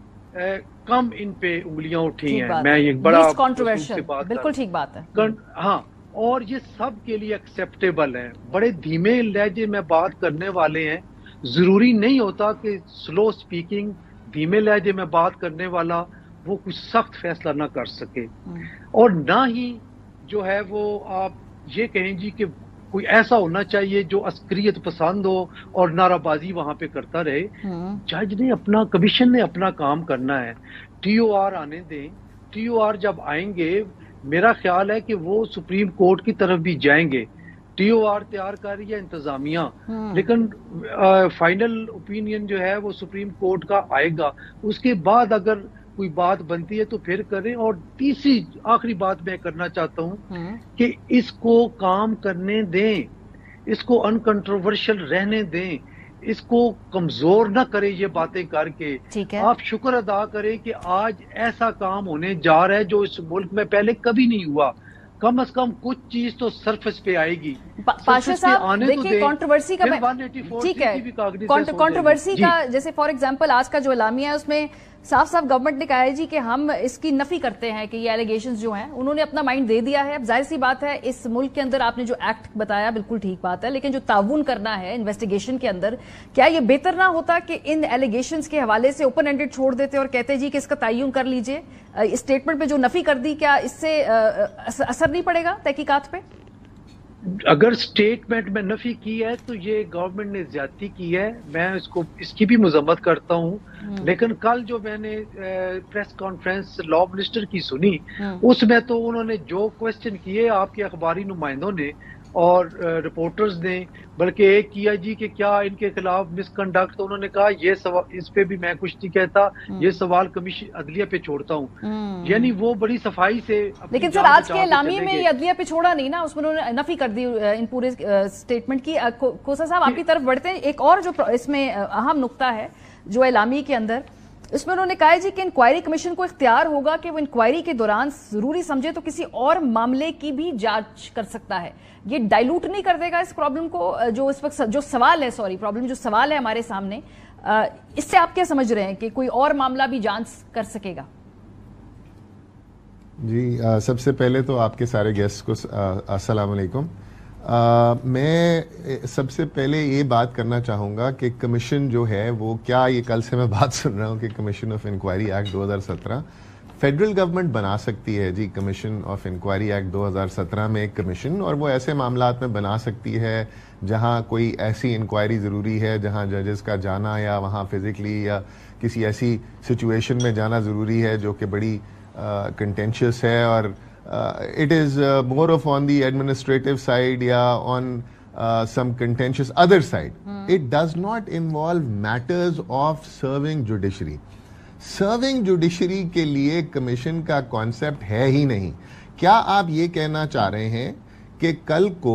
S6: کم ان پہ انگلیاں اٹھی ہیں. میں ایک بڑا
S1: بالکل ٹھیک بات ہے.
S6: ہاں, اور یہ سب کے لیے ایکسیپٹیبل ہیں. بڑے دھیمے لہجے میں بات کرنے والے ہیں. ضروری نہیں ہوتا کہ سلو سپیکنگ دھیمے لہجے میں بات کرنے والا وہ کچھ سخت فیصلہ نہ کر سکے, اور نہ ہی جو ہے وہ آپ یہ کہیں جی کہ کوئی ایسا ہونا چاہیے جو عسکریت پسند ہو اور نعرہ بازی وہاں پہ کرتا رہے. جج نے اپنا, کمیشن نے اپنا کام کرنا ہے. ٹی او آر آنے دیں. ٹی او آر جب آئیں گے میرا خیال ہے کہ وہ سپریم کورٹ کی طرف بھی جائیں گے. ٹی او آر تیار کر رہی ہے انتظامیہ, لیکن فائنل اوپینین جو ہے وہ سپریم کورٹ کا آئے گا. اس کے بعد اگر کوئی بات بنتی ہے تو پھر کریں. اور تیسری آخری بات میں کرنا چاہتا ہوں کہ اس کو کام کرنے دیں, اس کو انکنٹروورشل رہنے دیں, اس کو کمزور نہ کریں یہ باتیں کر کے. آپ شکر ادا کریں کہ آج ایسا کام ہونے جا رہا ہے جو اس ملک میں پہلے کبھی نہیں ہوا. کم از کم کچھ چیز تو سرفس پہ آئے گی.
S1: پاشا صاحب دیکھیے کانٹروورسی کا, ٹھیک ہے, کانٹروورسی کا جیسے فار ایگزامپل آج کا جو اعلامیہ ہے اس میں صاف صاف گورنمنٹ نے کہا ہے جی کہ ہم اس کی نفی کرتے ہیں کہ یہ ایلیگیشنز جو ہیں انہوں نے اپنا مائنڈ دے دیا ہے. اب ظاہر سی بات ہے اس ملک کے اندر آپ نے جو ایکٹ بتایا بالکل ٹھیک بات ہے, لیکن جو تعاون کرنا ہے انویسٹیگیشن کے اندر, کیا یہ بہتر نہ ہوتا کہ ان ایلیگیشنز کے حوالے سے اوپن اینڈڈ چھوڑ دیتے اور کہتے جی کہ اس کا تعین کر لیجئے. اسٹیٹمنٹ پہ جو نفی کر دی, کیا اس سے اثر نہیں پڑے گا تحقیقات پہ؟
S6: اگر اسٹیٹمنٹ میں نفی کی ہے تو یہ گورنمنٹ نے زیادتی کی ہے. میں اس کی بھی مذمت کرتا ہوں. لیکن کل جو میں نے پریس کانفرنس لا منسٹر کی سنی, اس میں تو انہوں نے جو کوشچن کیے آپ کے اخباری نمائندوں نے اور رپورٹرز نے, بلکہ ایک کیا جی کہ کیا ان کے خلاف مس کنڈکٹ, تو انہوں نے کہا یہ سوال اس پہ بھی میں کچھ نہیں کہتا, یہ سوال کمیشن عدلیہ پہ چھوڑتا ہوں. یعنی وہ بڑی صفائی سے.
S1: لیکن سر آج کے اعلامیے میں یہ عدلیہ پہ چھوڑا نہیں نا, اس میں انہوں نے نفی کر دی ان پورے اسٹیٹمنٹ کی. کوسا صاحب آپ کی طرف بڑھتے ہیں. ایک اور جو اس میں اہم نقطہ ہے جو اعلامیے کے اندر, اس میں انہوں نے کہا جی کہ انکوائری کمیشن کو اختیار ہوگا کہ وہ انکوائری کے دوران ضروری سمجھے تو کسی اور معاملے کی بھی جانچ کر سکتا ہے. یہ ڈائلوٹ نہیں کر دے گا اس پرابلم کو جو اس وقت جو سوال ہے, پرابلم جو سوال ہے ہمارے سامنے, اس سے آپ کیا سمجھ رہے ہیں کہ کوئی اور معاملہ بھی جانچ کر سکے گا؟
S7: جی سب سے پہلے تو آپ کے سارے گیسٹ کو السلام علیکم. میں سب سے پہلے یہ بات کرنا چاہوں گا کہ کمیشن جو ہے وہ کیا, یہ کل سے میں بات سن رہا ہوں کہ commission of inquiry act 2017 federal government بنا سکتی ہے. جی کمیشن آف انکوائری ایکٹ 2017 میں ایک کمیشن, اور وہ ایسے معاملات میں بنا سکتی ہے جہاں کوئی ایسی انکوائری ضروری ہے جہاں ججز کا جانا یا وہاں فزیکلی یا کسی ایسی سچویشن میں جانا ضروری ہے جو کہ بڑی کنٹینشیس ہے, اور it is more of on the administrative side یا on some contentious other side. It does not involve matters of serving judiciary. Serving judiciary کے لیے کمیشن کا کانسیپٹ ہے ہی نہیں. کیا آپ یہ کہنا چاہ رہے ہیں کہ کل کو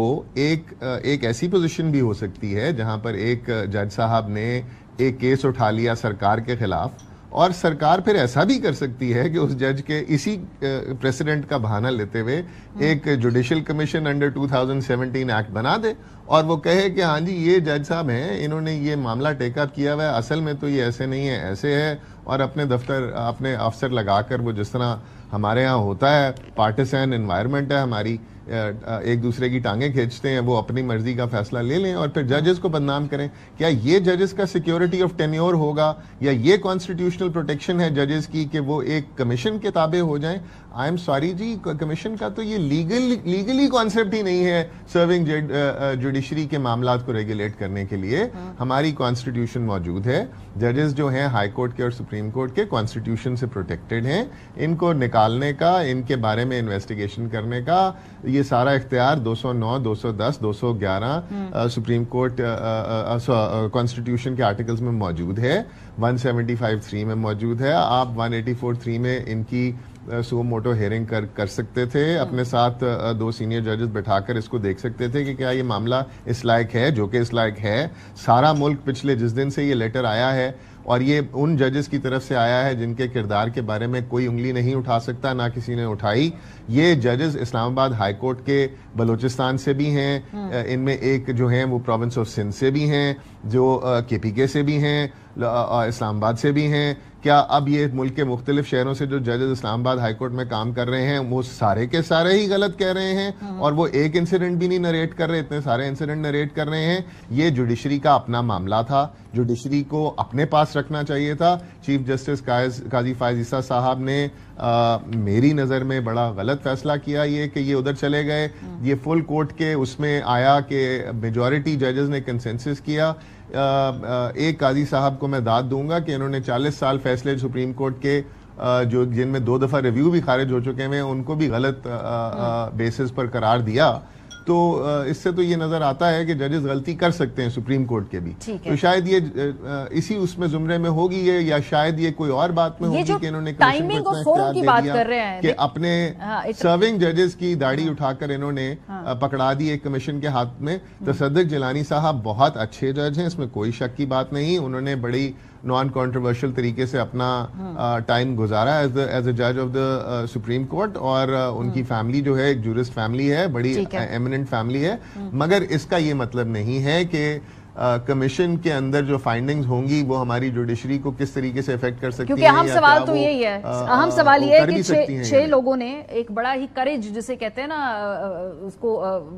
S7: ایک ایسی پوزیشن بھی ہو سکتی ہے جہاں پر ایک جج صاحب نے ایک کیس اٹھا لیا سرکار کے خلاف، اور سرکار پھر ایسا بھی کر سکتی ہے کہ اس جج کے اسی پریسیڈنٹ کا بہانہ لیتے ہوئے ایک جوڈیشل کمیشن انڈر 2017 ایکٹ بنا دے اور وہ کہے کہ ہاں جی یہ جج صاحب ہیں، انہوں نے یہ معاملہ ٹیک اپ کیا ہوا ہے، اصل میں تو یہ ایسے نہیں ہے، ایسے ہے، اور اپنے دفتر اپنے افسر لگا کر وہ جس طرح ہمارے ہاں ہوتا ہے، پارٹیسن انوائرمنٹ ہے ہماری، ایک دوسرے کی ٹانگیں کھینچتے ہیں، وہ اپنی مرضی کا فیصلہ لے لیں اور پھر ججز کو بدنام کریں. کیا یہ ججز کا سیکیورٹی آف ٹینیور ہوگا یا یہ کانسٹیٹیوشنل پروٹیکشن ہے ججز کی کہ وہ ایک کمیشن کے تابع ہو جائیں؟ آئی ایم سوری جی، کمیشن کا تو یہ لیگلی کانسیپٹ ہی نہیں ہے سرونگ جوڈیشری کے معاملات کو ریگولیٹ کرنے کے لیے. ہماری کانسٹیٹیوشن موجود ہے، ججز جو ہیں ہائی کورٹ کے اور سپریم کورٹ کے کانسٹیٹیوشن سے پروٹیکٹڈ ہیں، ان کو نکالنے کا، ان کے بارے میں انویسٹیگیشن کرنے کا یہ سارا اختیار 209 210 211 سپریم کورٹ کانسٹیٹیوشن کے آرٹیکلز میں موجود ہے، 175(3) میں موجود ہے. آپ 184(3) میں ان کی سو موٹو ہیئرنگ کر سکتے تھے، اپنے ساتھ 2 سینئر ججز بٹھا کر اس کو دیکھ سکتے تھے کہ کیا یہ معاملہ اس لائق ہے، جو کہ اس لائق ہے. سارا ملک پچھلے جس دن سے یہ لیٹر آیا ہے، اور یہ ان ججز کی طرف سے آیا ہے جن کے کردار کے بارے میں کوئی انگلی نہیں اٹھا سکتا، نہ کسی نے اٹھائی. یہ ججز اسلام آباد ہائی کورٹ کے بلوچستان سے بھی ہیں، ان میں ایک جو ہیں وہ پروونس آف سندھ سے بھی ہیں، جو KPK سے بھی ہیں، اسلام آباد سے بھی ہیں. کیا اب یہ ملک کے مختلف شہروں سے جو ججز اسلام آباد ہائی کورٹ میں کام کر رہے ہیں وہ سارے کے سارے ہی غلط کہہ رہے ہیں اور وہ ایک انسیڈنٹ بھی نہیں نریٹ کر رہے، اتنے سارے انسیڈنٹ نریٹ کر رہے ہیں؟ یہ جوڈیشری کا اپنا معاملہ تھا، جوڈیشری کو اپنے پاس رکھنا چاہیے تھا. چیف جسٹس قاضی فائز عیسیٰ صاحب نے میری نظر میں بڑا غلط فیصلہ کیا یہ کہ یہ ادھر چلے گئے. یہ فل کورٹ کے اس میں آیا کہ میجورٹی ججز نے کنسنسس کیا. ایک قاضی صاحب کو میں داد دوں گا کہ انہوں نے 40 سال فیصلے سپریم کورٹ کے جو جن میں 2 دفعہ ریویو بھی خارج ہو چکے ہیں ان کو بھی غلط بیسس پر قرار دیا. تو اس سے تو یہ نظر آتا ہے کہ ججز غلطی کر سکتے ہیں سپریم کورٹ کے بھی. تو شاید یہ اسی اس میں زمرے میں ہوگی یہ، یا شاید یہ کوئی اور بات میں ہوگی کہ انہوں نے
S1: ٹائمنگ اور فورم کی بات کر رہے ہیں
S7: کہ اپنے سرونگ ججز کی داڑھی اٹھا کر انہوں نے پکڑا دی ایک کمیشن کے ہاتھ میں. تصدق جیلانی صاحب بہت اچھے جج ہیں، اس میں کوئی شک کی بات نہیں. انہوں نے بڑی نان کانٹروورشل طریقے سے اپنا ٹائم گزارا ایز اے جج آف دا سپریم کورٹ، اور ان کی فیملی جو ہے ایک جورسٹ فیملی ہے، بڑی ایمننٹ فیملی ہے. مگر اس کا یہ مطلب نہیں ہے کہ کمیشن کے اندر جو فائنڈنگز ہوں گی وہ ہماری جوڈیشری کو کس طریقے سے افیکٹ کر سکتی ہیں.
S1: کیونکہ اہم سوال تو یہی ہے، اہم سوال یہ ہے کہ 6 لوگوں نے ایک بڑا ہی کریج جسے کہتے ہیں نا اس کو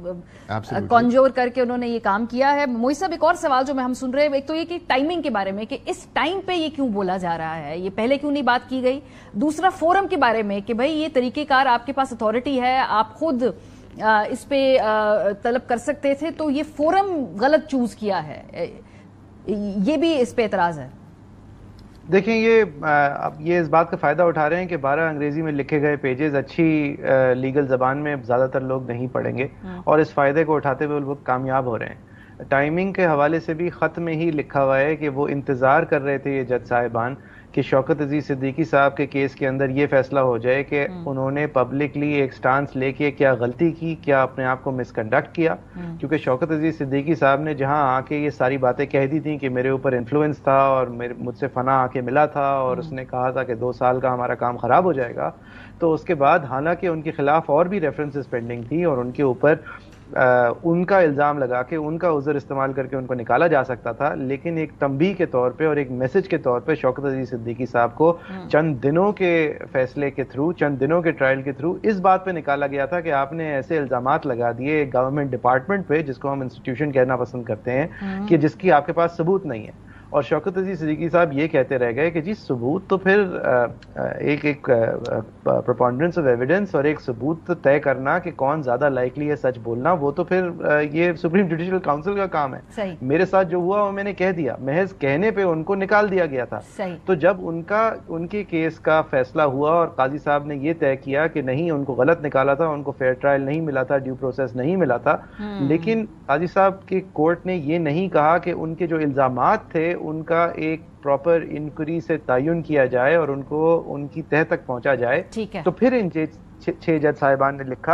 S1: کنجور کر کے انہوں نے یہ کام کیا ہے. موئی صاحب، ایک اور سوال جو میں ہم سن رہے ہیں، ایک تو یہ کہ ٹائمنگ کے بارے میں کہ اس ٹائم پہ یہ کیوں بولا جا رہا ہے، یہ پہلے کیوں نہیں بات کی گئی. دوسرا فورم کے بارے میں کہ بھائی یہ طریقہ کار آپ کے پاس اتھارٹی ہے، آپ خود اس پہ طلب کر سکتے تھے، تو یہ فورم غلط چوز کیا ہے، یہ بھی اس پہ اعتراض ہے.
S5: دیکھیں یہ اس بات کا فائدہ اٹھا رہے ہیں کہ 12 انگریزی میں لکھے گئے پیجز اچھی لیگل زبان میں زیادہ تر لوگ نہیں پڑھیں گے، اور اس فائدے کو اٹھاتے ہوئے وہ کامیاب ہو رہے ہیں. ٹائمنگ کے حوالے سے بھی خط میں ہی لکھا ہوا ہے کہ وہ انتظار کر رہے تھے یہ جج صاحبان کہ شوکت عزیز صدیقی صاحب کے کیس کے اندر یہ فیصلہ ہو جائے کہ انہوں نے پبلکلی ایک سٹانس لے کے کیا غلطی کی، کیا اپنے آپ کو مس کنڈکٹ کیا. کیونکہ شوکت عزیز صدیقی صاحب نے جہاں آ کے یہ ساری باتیں کہہ دی تھیں کہ میرے اوپر انفلوئنس تھا اور مجھ سے فنا آ کے ملا تھا اور اس نے کہا تھا کہ 2 سال کا ہمارا کام خراب ہو جائے گا، تو اس کے بعد حالانکہ ان کے خلاف اور بھی ریفرنسز پینڈنگ تھی اور ان کے اوپر ان کا الزام لگا کے ان کا عذر استعمال کر کے ان کو نکالا جا سکتا تھا، لیکن ایک تنبیہ کے طور پہ اور ایک میسج کے طور پہ شوکت عزیز صدیقی صاحب کو چند دنوں کے فیصلے کے تھرو، چند دنوں کے ٹرائل کے تھرو اس بات پہ نکالا گیا تھا کہ آپ نے ایسے الزامات لگا دیے ایک گورنمنٹ ڈپارٹمنٹ پہ جس کو ہم انسٹیٹیوشن کہنا پسند کرتے ہیں کہ جس کی آپ کے پاس ثبوت نہیں ہے. اور شوکت عزیز صدیقی صاحب یہ کہتے رہ گئے کہ جی ثبوت تو پھر ایک پروپونڈرنس آف ایویڈنس اور ایک ثبوت طے کرنا کہ کون زیادہ لائکلی ہے سچ بولنا، وہ تو پھر یہ سپریم جوڈیشل کاؤنسل کا کام ہے. میرے ساتھ جو ہوا وہ میں نے کہہ دیا، محض کہنے پہ ان کو نکال دیا گیا تھا. تو جب ان کے کیس کا فیصلہ ہوا اور قاضی صاحب نے یہ طے کیا کہ نہیں ان کو غلط نکالا تھا، ان کو فیئر ٹرائل نہیں ملا تھا، ڈیو پروسیس نہیں ملا تھا، لیکن قاضی صاحب کی کورٹ نے یہ نہیں کہا کہ ان کے جو الزامات تھے ان کا ایک پراپر انکوائری سے تعین کیا جائے اور ان کو ان کی تہہ تک پہنچا جائے. تو پھر ان 6 جج صاحبان نے لکھا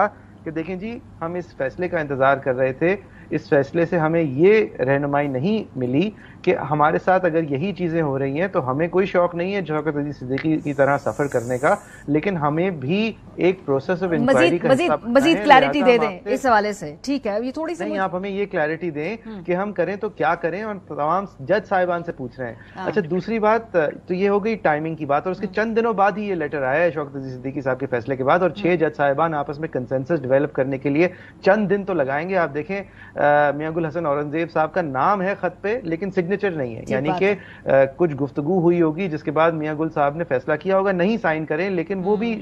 S5: کہ دیکھیں جی ہم اس فیصلے کا انتظار کر رہے تھے, اس فیصلے سے ہمیں یہ رہنمائی نہیں ملی کہ ہمارے ساتھ اگر یہی چیزیں ہو رہی ہیں تو ہمیں کوئی شوق نہیں ہے شوکت عزیز صدیقی کی طرح سفر کرنے کا, لیکن ہمیں بھی ایک پروسیس آف انکوائری کا
S1: مزید کلیئرٹی دے دیں اس حوالے سے. ٹھیک ہے, یہ تھوڑی سی
S5: نہیں, آپ ہمیں یہ کلیئرٹی دیں کہ ہم کریں تو کیا کریں, اور تمام جج صاحبان سے پوچھ رہے ہیں. اچھا دوسری بات تو یہ ہو گئی ٹائمنگ کی بات, اور اس کے چند دنوں بعد ہی یہ لیٹر آیا ہے شوکت عزیز صدیقی صاحب کے فیصلے کے بعد, اور 6 جج صاحبان آپس میں کنسنسس ڈیولپ کرنے کے لیے چند دن تو لگائیں گے. آپ دیکھیں میاں گل حسن اورنگزیب صاحب کا نام ہے خط پہ لیکن سگنیچر نہیں ہے, یعنی کہ کچھ گفتگو ہوئی ہوگی جس کے بعد میاں گل صاحب نے فیصلہ کیا ہوگا, نہیں سائن کریں لیکن وہ بھی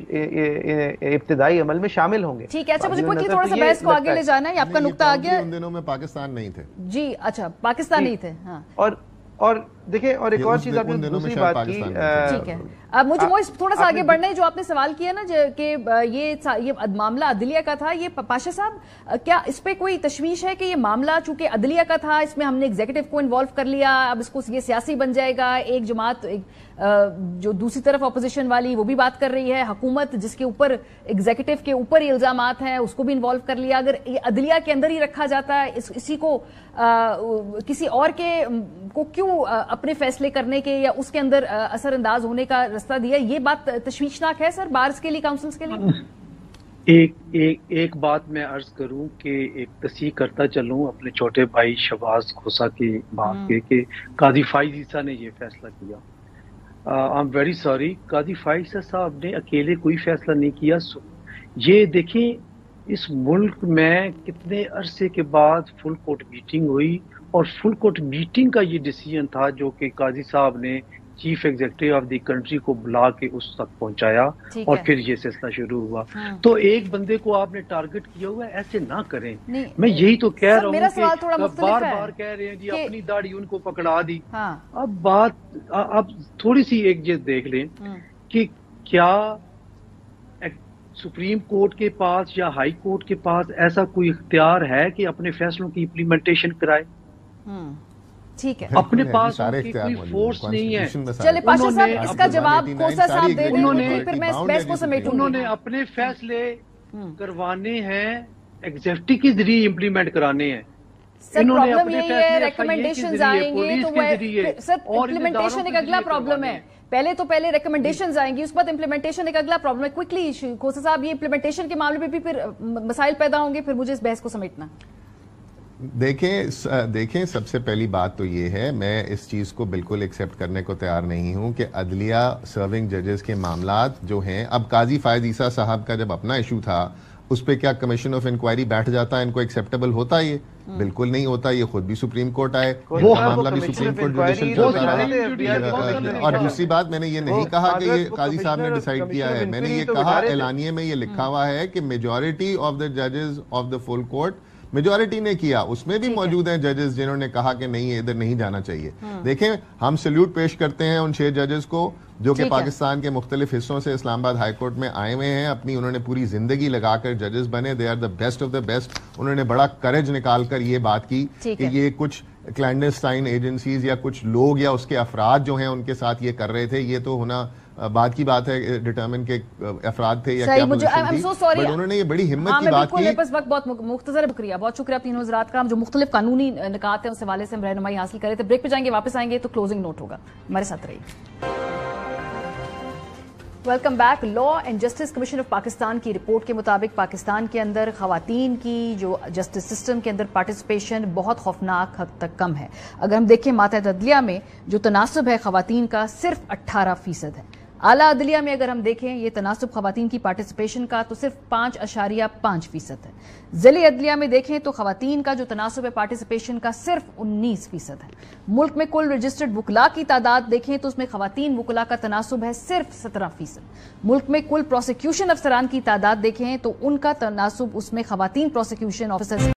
S5: ابتدائی عمل میں شامل ہوں گے.
S1: ٹھیک ہے, اچھا مجھے کوئی تھوڑا سا بحث کو آگے لے جانا ہے, آپ کا نقطہ آ گیا.
S7: ان دنوں میں پاکستان نہیں تھے
S1: جی, اچھا پاکستان نہیں تھے. ہاں,
S5: اور دیکھیں اور ایک اور چیز آپ نے دوسری بات کی.
S1: ٹھیک ہے, اب مجھے تھوڑا سا آگے بڑھنا ہے. جو آپ نے سوال کیا نا کہ یہ معاملہ عدلیہ کا تھا, یہ پاشا صاحب کیا اس پہ کوئی تشویش ہے کہ یہ معاملہ چونکہ عدلیہ کا تھا, اس میں ہم نے ایگزیکٹو کو انوالو کر لیا, اب اس کو یہ سیاسی بن جائے گا, ایک جماعت جو دوسری طرف اپوزیشن والی وہ بھی بات کر رہی ہے, حکومت جس کے اوپر ایگزیکٹو کے اوپر یہ الزامات ہیں اس کو بھی انوالو کر لیا. اگر یہ عدلیہ کے اندر ہی رکھا جاتا ہے, اسی کو کسی اور کے کو کیوں اپنے فیصلے کرنے کے یا اس کے اندر اثر انداز ہونے کا راستہ دیا, یہ بات تشویشناک ہے سر بارز کے لیے, کاؤنسلز کے لیے.
S6: ایک بات میں عرض کروں کہ ایک تصحیح کرتا چلوں اپنے چھوٹے بھائی شہباز کھوسا کی بات کے کہ قاضی فائز عیسیٰ نے یہ فیصلہ کیا. آئی ایم ویری سوری, قاضی فائز عیسیٰ صاحب نے اکیلے کوئی فیصلہ نہیں کیا. یہ دیکھیں اس ملک میں کتنے عرصے کے بعد فل کورٹ میٹنگ ہوئی, اور فل کورٹ میٹنگ کا یہ ڈیسیژن تھا جو کہ قاضی صاحب نے chief executive of the country کو بلا کے اس تک پہنچایا, اور پھر یہ سلسلہ شروع ہوا. تو ایک بندے کو آپ نے ٹارگٹ کیا ہوا ہے, ایسے نہ کریں. میں یہی تو کہہ رہا ہوں کہ بار بار کہہ رہے ہیں جی اپنی داڑھی ان کو پکڑا دی. اب تھوڑی سی ایک چیز دیکھ لیں کہ کیا سپریم کورٹ کے پاس یا ہائی کورٹ کے پاس ایسا کوئی اختیار ہے کہ اپنے فیصلوں کی امپلیمنٹیشن کرائے.
S1: ٹھیک ہے,
S6: اپنے پاس کوئی فورس نہیں ہے.
S1: چلے پاشا صاحب اس کا جواب کوسا صاحب دے دیں, پھر میں بحث کو سمیٹوں.
S6: انہوں نے اپنے فیصلے کروانے ہیں ایگزیکٹو کے ذریعے امپلیمنٹ کرانے ہیں.
S1: سر پرابلم یہی ہے, ریکمنڈیشنز آئیں گے تو سر امپلیمنٹیشن ایک اگلا پرابلم ہے. پہلے ریکمنڈیشنز آئیں گی, اس بعد امپلیمنٹیشن ایک اگلا پرابلم ہے. کوئکلی کھوسا صاحب, یہ امپلیمنٹیشن کے معاملے پہ بھی پھر مسائل پیدا ہوں گے, پھر مجھے اس بحث کو سمیٹنا.
S7: دیکھیں سب سے پہلی بات تو یہ ہے, میں اس چیز کو بالکل ایکسیپٹ کرنے کو تیار نہیں ہوں کہ عدلیہ سرونگ ججز کے معاملات جو ہیں, اب قاضی فائز عیسیٰ صاحب کا جب اپنا ایشو تھا اس پہ کیا کمیشن آف انکوائری بیٹھ جاتا ہے, ان کو ایکسیپٹیبل ہوتا ہے؟ یہ بالکل نہیں ہوتا. یہ خود بھی سپریم کورٹ آئے, معاملہ بھی سپریم کورٹ جوڈیشل چلتا رہا. اور دوسری بات, میں نے یہ نہیں کہا کہ یہ قاضی صاحب نے ڈیسائیڈ کیا ہے, میں نے یہ کہا اعلانیے میں یہ لکھا ہوا ہے کہ میجورٹی آف دا ججز of the full court, majority نے کیا, اس میں بھی موجود ہیں ججز جنہوں نے کہا کہ نہیں ادھر نہیں جانا چاہیے. دیکھیں ہم سلیوٹ پیش کرتے ہیں ان 6 ججز کو جو کہ پاکستان کے مختلف حصوں سے اسلام آباد ہائی کورٹ میں آئے ہوئے ہیں, انہوں نے پوری زندگی لگا کر ججز بنے, they are the best of the best. انہوں نے بڑا کریج نکال کر یہ بات کی کہ یہ کچھ کلینڈسٹائن ایجنسیز یا کچھ لوگ یا اس کے افراد جو ہیں ان کے ساتھ یہ کر رہے تھے. یہ تو ہونا بات کی بات ہے ڈیٹرمن کے افراد تھے یا کیا پوزیشن تھی, بٹ انہوں نے یہ بڑی ہمت کی بات کی.
S1: بس وقت بہت مختصر, بہت شکریہ آپ تینوں حضرات کا. جو مختلف قانونی نکات ہیں اس حوالے سے ہم رہنمائی حاصل کرے تھے. بریک پہ جائیں گے, واپس آئیں گے تو کلوزنگ نوٹ ہوگا. ہمارے ساتھ رہیے. Welcome back. Law and justice commission of Pakistan کی رپورٹ کے مطابق پاکستان کے اندر خواتین کی جو جسٹس سسٹم کے اندر پارٹیسپیشن بہت خوفناک حد تک کم ہے. اگر ہم دیکھیں ماتحت عدلیہ میں جو تناسب ہے خواتین کا صرف 18% ہے. اعلیٰ عدلیہ میں اگر ہم دیکھیں یہ تناسب خواتین کی پارٹیسپیشن کا تو صرف 5.5% ہے. ضلعی عدلیہ میں دیکھیں تو خواتین کا جو تناسب ہے پارٹیسپیشن کا صرف 19% ہے. ملک میں کل رجسٹرڈ وکلاء کی تعداد دیکھیں تو اس میں خواتین وکلاء کا تناسب ہے صرف 17%. ملک میں کل پروسیکیوشن افسران کی تعداد دیکھیں تو ان کا تناسب اس میں خواتین پروسیکیوشن آفیسر